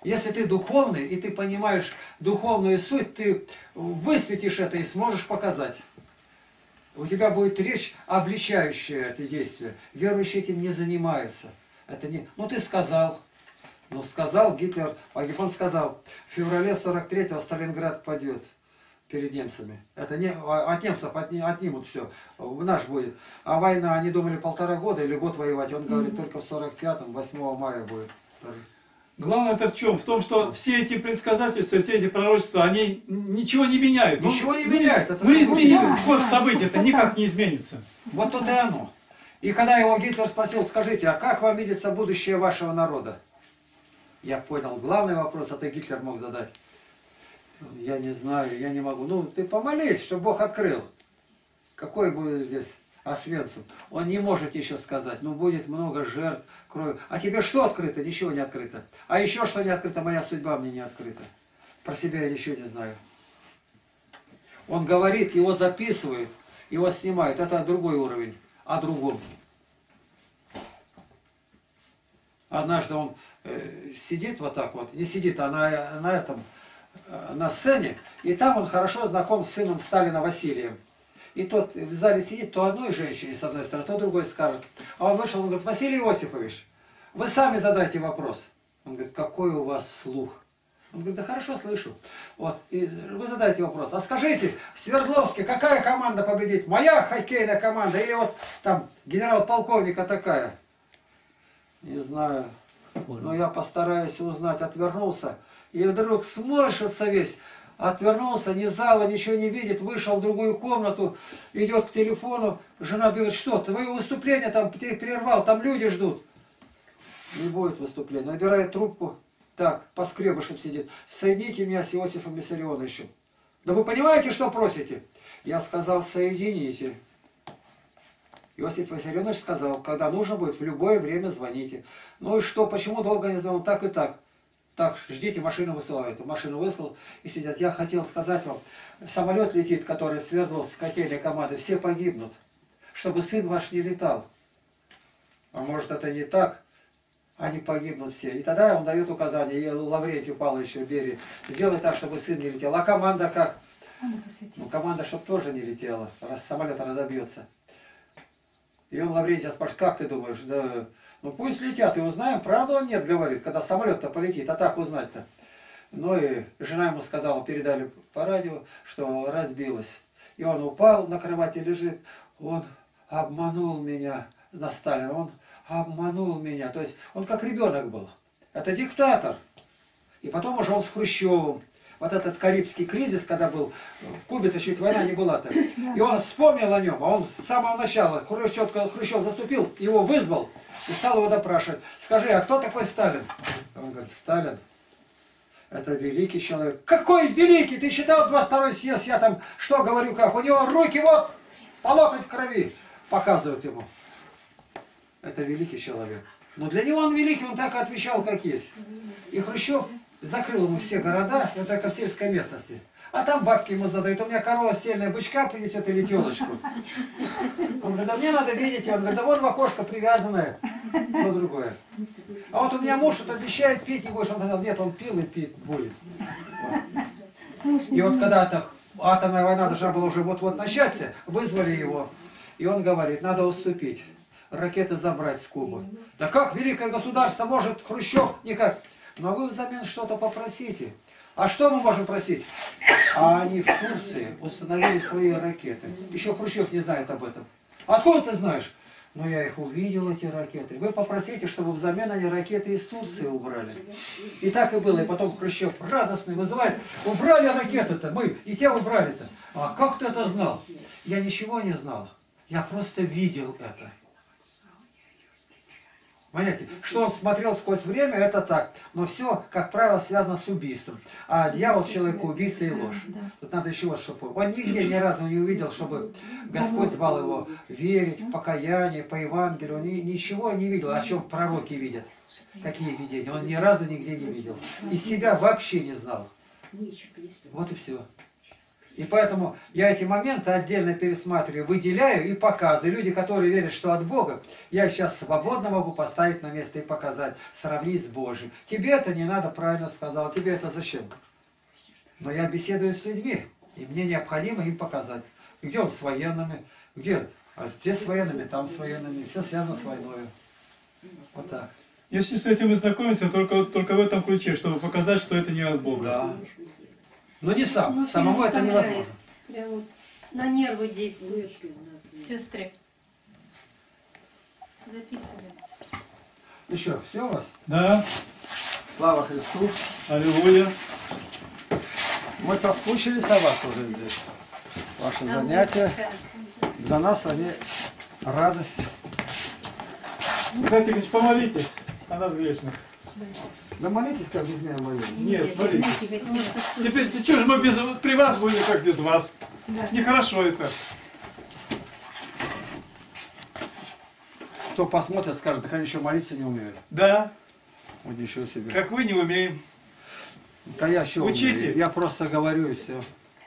Если ты духовный, и ты понимаешь духовную суть, ты высветишь это и сможешь показать. У тебя будет речь, обличающая эти действия. Верующие этим не занимаются. Это не... Ну ты сказал. Ну сказал, Гитлер погиб. Он сказал, в феврале 43-го Сталинград падет перед немцами. Это не от немцев отнимут все. Наш будет. А война, они думали 1,5 года или год воевать. Он говорит, только в 45-м, 8 мая будет. Главное это в чем? В том, что все эти предсказательства, все эти пророчества, они ничего не меняют. Ничего не меняют. Это изменили. Ход событий это никак не изменится. Вот тут и оно. И когда его Гитлер спросил, скажите, а как вам видится будущее вашего народа? Я понял, главный вопрос это Гитлер мог задать. Я не знаю, я не могу. Ну, ты помолись, чтобы Бог открыл. Какой будет здесь Освенцим? Он не может еще сказать. Ну, будет много жертв, крови. А тебе что открыто? Ничего не открыто. А еще что не открыто? Моя судьба мне не открыта. Про себя я ничего не знаю. Он говорит, его записывают, его снимают. Это другой уровень. О другом. Однажды он сидит вот так вот. Не сидит, а на этом... на сцене, и там он хорошо знаком с сыном Сталина Василием. И тот в зале сидит, то одной женщине с одной стороны, то другой скажет. А он вышел, он говорит, Василий Иосифович, вы сами задайте вопрос. Он говорит, какой у вас слух? Он говорит, да хорошо слышу. Вот, и вы задайте вопрос. А скажите, в Свердловске какая команда победит? Моя хоккейная команда или вот там генерал-полковника такая? Не знаю. Но я постараюсь узнать. Отвернулся. И вдруг сморщился весь, отвернулся, ни зала, ничего не видит, вышел в другую комнату, идет к телефону, жена говорит, что, твое выступление там ты прервал, там люди ждут. Не будет выступления, набирает трубку, так, Поскребышев сидит, соедините меня с Иосифом Виссарионовичем. Да вы понимаете, что просите? Я сказал, соедините. Иосиф Виссарионович сказал, когда нужно будет, в любое время звоните. Ну и что, почему долго не звонил? Так и так. Так, ждите, машину высылают. Машину выслал и сидят. Я хотел сказать вам, самолет летит, который Свердловск, хоккейной команды, все погибнут, чтобы сын ваш не летал. А может это не так? Они погибнут все. И тогда он дает указание, и Лаврентию Павловичу Берии, сделай так, чтобы сын не летел. А команда как? Ну, команда, чтобы тоже не летела, раз самолет разобьется. И он Лаврентия спрашивает, как ты думаешь? Да, ну пусть летят и узнаем, правда он нет, говорит, когда самолет-то полетит, а так узнать-то. Ну и жена ему сказала, передали по радио, что разбилась. И он упал, на кровати лежит, он обманул меня, на Сталина, он обманул меня. То есть он как ребенок был. Это диктатор. И потом уже он с Хрущевым. Вот этот Карибский кризис, когда был, в Кубе-то чуть война не была-то. И он вспомнил о нем, а он с самого начала, Хрущев заступил, его вызвал и стал его допрашивать. Скажи, а кто такой Сталин? Он говорит, Сталин, это великий человек. Какой великий? Ты считал 22-й съезд, я там что говорю, как? У него руки вот, по локоть в крови, показывают ему. Это великий человек. Но для него он великий, он так и отвечал, как есть. И Хрущев закрыл ему все города, но только в сельской местности. А там бабки ему задают. У меня корова сельная, бычка принесет или телочку. Он говорит, да мне надо видеть. Он говорит, да вон в окошко привязанное. То другое. А вот у меня муж вот обещает, пить не будешь. Он говорил, нет, он пил и пить будет. Вот. И вот когда-то атомная война должна была уже вот-вот начаться, вызвали его. И он говорит, надо уступить. Ракеты забрать с Кубы. Да как великое государство может, Хрущев никак. Но вы взамен что-то попросите. А что мы можем просить? А они в Турции установили свои ракеты. Еще Хрущев не знает об этом. Откуда ты знаешь? Ну я их увидел, эти ракеты. Вы попросите, чтобы взамен они ракеты из Турции убрали. И так и было. И потом Хрущев радостный вызывает. Убрали ракеты-то мы. И те убрали-то. А как ты это знал? Я ничего не знал. Я просто видел это. Понимаете, что он смотрел сквозь время, это так. Но все, как правило, связано с убийством. А дьявол человеку убийца и ложь. Тут надо еще вот, чтобы... Он нигде ни разу не увидел, чтобы Господь звал его верить в покаяние, по Евангелию. Он ничего не видел, о чем пророки видят. Какие видения. Он ни разу нигде не видел. И себя вообще не знал. Вот и все. И поэтому я эти моменты отдельно пересматриваю, выделяю и показываю. Люди, которые верят, что от Бога, я сейчас свободно могу поставить на место и показать, сравнить с Божьим. Тебе это не надо, правильно сказал, тебе это зачем? Но я беседую с людьми, и мне необходимо им показать. Где он с военными, где? А здесь с военными, там с военными. Все связано с войной. Вот так. Если с этим ознакомиться, только в этом ключе, чтобы показать, что это не от Бога. Да. Но не сам. Ну, Самому фильм это невозможно. Прям вот на нервы действует. Сестры. Записываем. Ну что, все у вас? Да. Слава Христу. Аллилуйя. Мы соскучились о вас уже здесь. Ваши занятия. Для нас они радость. Игнатий Ильич, помолитесь о нас грешных. Да молитесь, как без меня молитесь. Нет, молитесь. Теперь, что же мы при вас будем, как без вас? Да. Нехорошо это. Кто посмотрит, скажет, так они еще молиться не умеют. Да, Вот ничего себе. как вы не умеем. Да я еще Учите. умею. Я просто говорю и все.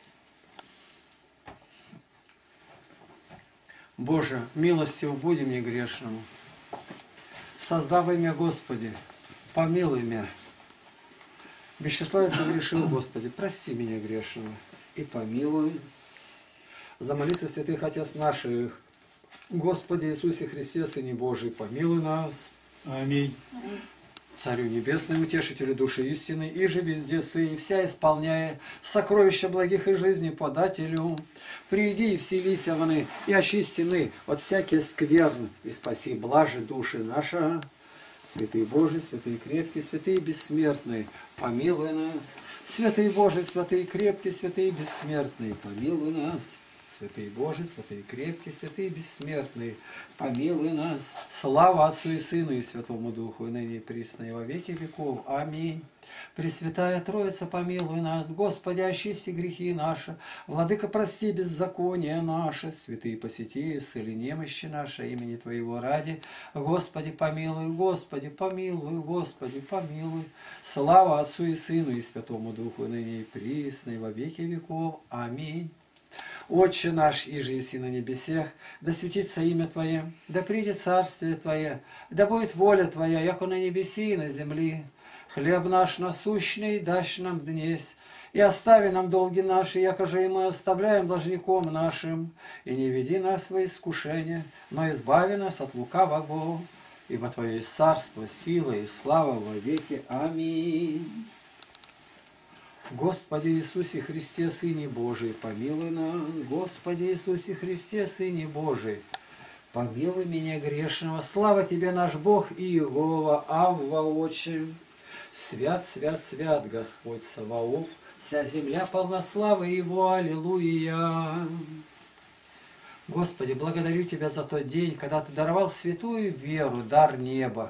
Боже, милостив будем мне грешному. Создавай меня, Господи, помилуй меня. Бесчиславец грешил, Господи, прости меня грешного и помилуй. За молитвы святых Отец наших, Господи Иисусе Христе, Сыне Божий, помилуй нас. Аминь. Царю Небесному, утешителю души истины, и же везде сы, вся исполняя сокровища благих и жизни подателю. Приди и вселися вны, и очистины от всякие скверны, и спаси блажи души наша. Святые Божий, святые крепкие, святые бессмертные, помилуй нас. Святые Божий, святые крепкие, святые бессмертные, помилуй нас. Святые Божий, святые крепкие, святые бессмертные, помилуй нас. Слава Отцу и Сыну и Святому Духу, и ныне и присно, и во веки веков. Аминь. Пресвятая Троица, помилуй нас. Господи, очисти грехи наши. Владыка, прости беззаконие наше. Святые посети, исцели немощи наши, имени Твоего ради. Господи, помилуй, Господи, помилуй, Господи, помилуй. Слава Отцу и Сыну и Святому Духу, и ныне и присно, и во веки веков. Аминь. Отче наш, иже еси на небесех, да светится имя Твое, да придет царствие Твое, да будет воля Твоя, яко на небеси и на земли. Хлеб наш насущный дашь нам днесь, и остави нам долги наши, яко же и мы оставляем должником нашим. И не веди нас во искушение, но избави нас от лукавого, ибо Твое есть царство, сила и слава во веки. Аминь. Господи Иисусе Христе, Сыне Божий, помилуй нас. Господи Иисусе Христе, Сыне Божий, помилуй меня грешного. Слава Тебе, наш Бог и Иегова, Авва, Отче. Свят, свят, свят, Господь Саваоф, вся земля полна славы Его. Аллилуйя. Господи, благодарю Тебя за тот день, когда Ты даровал святую веру, дар неба,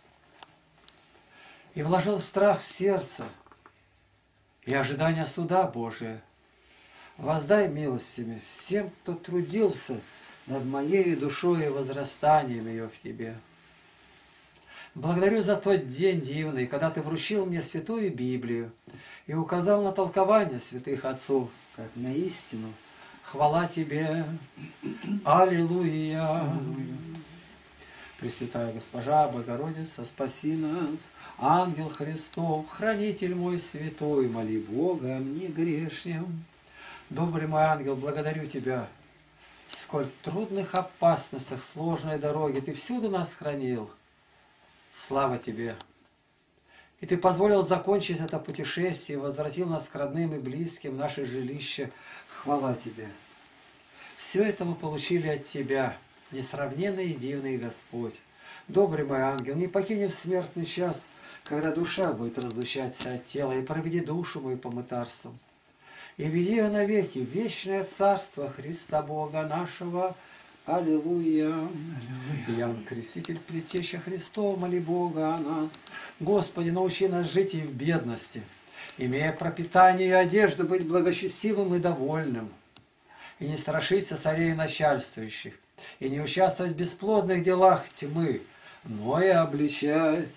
и вложил страх в сердце и ожидание суда Божия. Воздай милостями всем, кто трудился над моей душой и возрастанием ее в Тебе. Благодарю за тот день дивный, когда Ты вручил мне святую Библию и указал на толкование святых отцов, как на истину. Хвала Тебе! Аллилуйя! Пресвятая Госпожа, Богородица, спаси нас! Ангел Христов, хранитель мой святой, моли Бога мне грешнем. Добрый мой ангел, благодарю Тебя. В сколь трудных опасностях, сложной дороге Ты всюду нас хранил. Слава Тебе! И Ты позволил закончить это путешествие, возвратил нас к родным и близким, наше жилище. Хвала Тебе! Все это мы получили от Тебя, несравненный и дивный Господь. Добрый мой ангел, не покинь в смертный час, когда душа будет разлучаться от тела, и проведи душу мою по мытарствам. И веди ее навеки в вечное царство Христа Бога нашего. Аллилуйя. Иоанн Креститель, предтеча Христов, моли Бога о нас. Господи, научи нас жить и в бедности, имея пропитание и одежду, быть благочестивым и довольным, и не страшиться царей начальствующих, и не участвовать в бесплодных делах тьмы, но и обличать.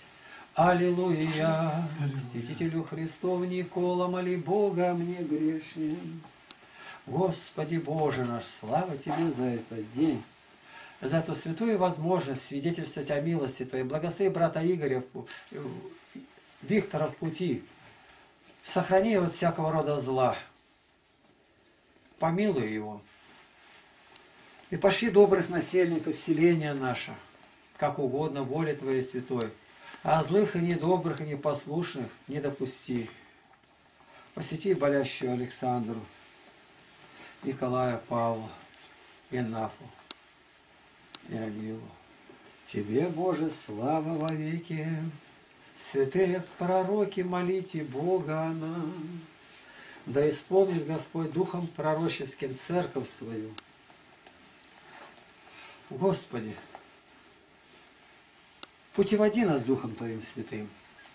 Аллилуйя! Святителю Христов Никола, моли Бога мне грешным. Господи Боже наш, слава Тебе за этот день, за эту святую возможность свидетельствовать о милости Твоей. Благослови брата Игоря, Виктора в пути. Сохрани его от всякого рода зла. Помилуй его. И пошли добрых насельников селения наше, как угодно воле Твоей святой. А злых и недобрых, и непослушных не допусти. Посети болящую Александру, Николая, Павла, Инафу и Анилу. Тебе, Боже, слава во веки. Святые пророки, молите Бога о нас. Да исполнит Господь духом пророческим церковь свою. Господи, путеводи нас Духом Твоим святым.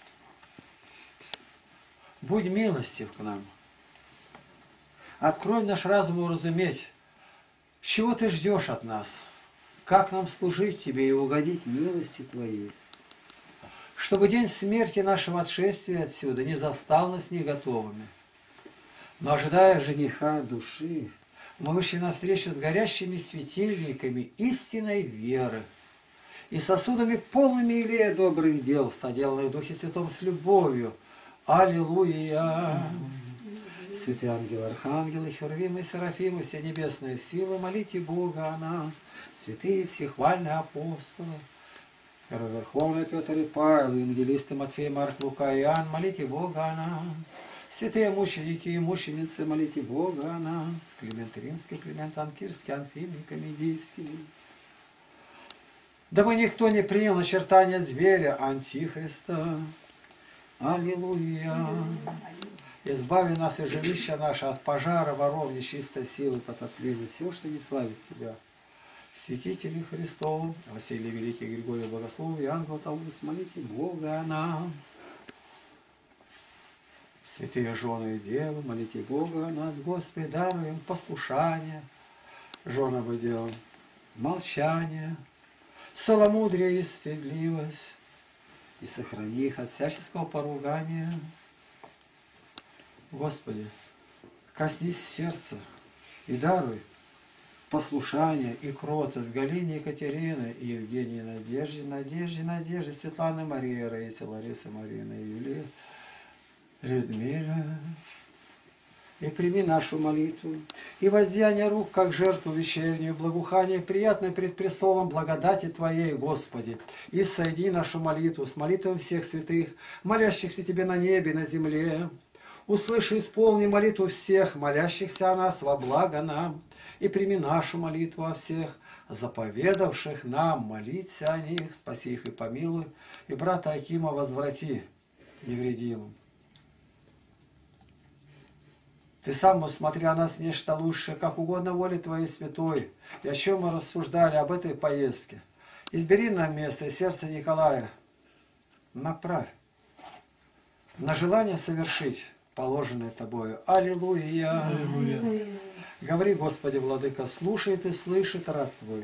Будь милостив к нам. Открой наш разум уразуметь, чего Ты ждешь от нас, как нам служить Тебе и угодить милости Твоей, чтобы день смерти нашего отшествия отсюда не застал нас не готовыми. Но ожидая жениха души, мы вышли навстречу с горящими светильниками истинной веры и сосудами полными илея добрых дел, соделанных в Духе Святом с любовью. Аллилуйя! Святые ангелы, архангелы, херувимы, серафимы, все небесные силы, молите Бога о нас, святые всехвальные апостолы, Верховный Петр и Павел, евангелисты Матфей, Марк, Лука и Иоанн, молите Бога о нас. Святые мученики и мученицы, молите Бога о нас. Климент Римский, Климент Анкирский, Анфимий, Комедийский. Дабы никто не принял начертания зверя, антихриста. Аллилуйя. Избави нас и жилища наше от пожара, воров, нечистой силы, потопления, всего, что не славит Тебя. Святители Христов, Василий Великий, Григорий Богослов, Иоанн Златоуст, молите Бога о нас. Святые жены и девы, молите Бога о нас, Господи, даруем послушание, женам и девам, молчание, целомудрие и стыдливость, и сохрани их от всяческого поругания. Господи, коснись сердца и даруй послушание и кротость Галине Екатерины и Евгении Надежде, Светланы Марии, Раисе, Ларисы, Марины и Юлии, Людмиле. И прими нашу молитву, и воздеяние рук, как жертву вечернюю, благоухание, приятное пред престолом благодати Твоей, Господи. И соедини нашу молитву с молитвами всех святых, молящихся Тебе на небе и на земле. Услыши и исполни молитву всех, молящихся о нас во благо нам, и прими нашу молитву о всех, заповедавших нам молиться о них, спаси их и помилуй, и брата Акима возврати невредимым. Ты сам усмотри о нас нечто лучшее, как угодно воле Твоей святой, и о чем мы рассуждали об этой поездке. Избери нам место и сердце Николая, направь на желание совершить положенное Тобою. Аллилуйя! Аллилуйя! Говори, Господи, Владыка, слушает и слышит раб Твой.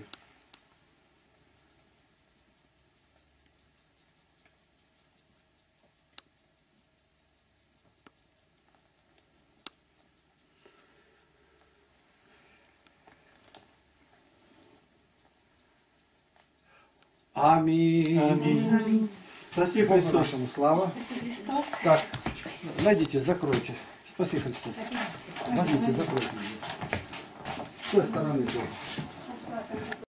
Аминь. Аминь. Спаси Богу Христос. нашему слава. Так, найдите, закройте. Спаси Христос. Возьмите, закройте. С той стороны тоже.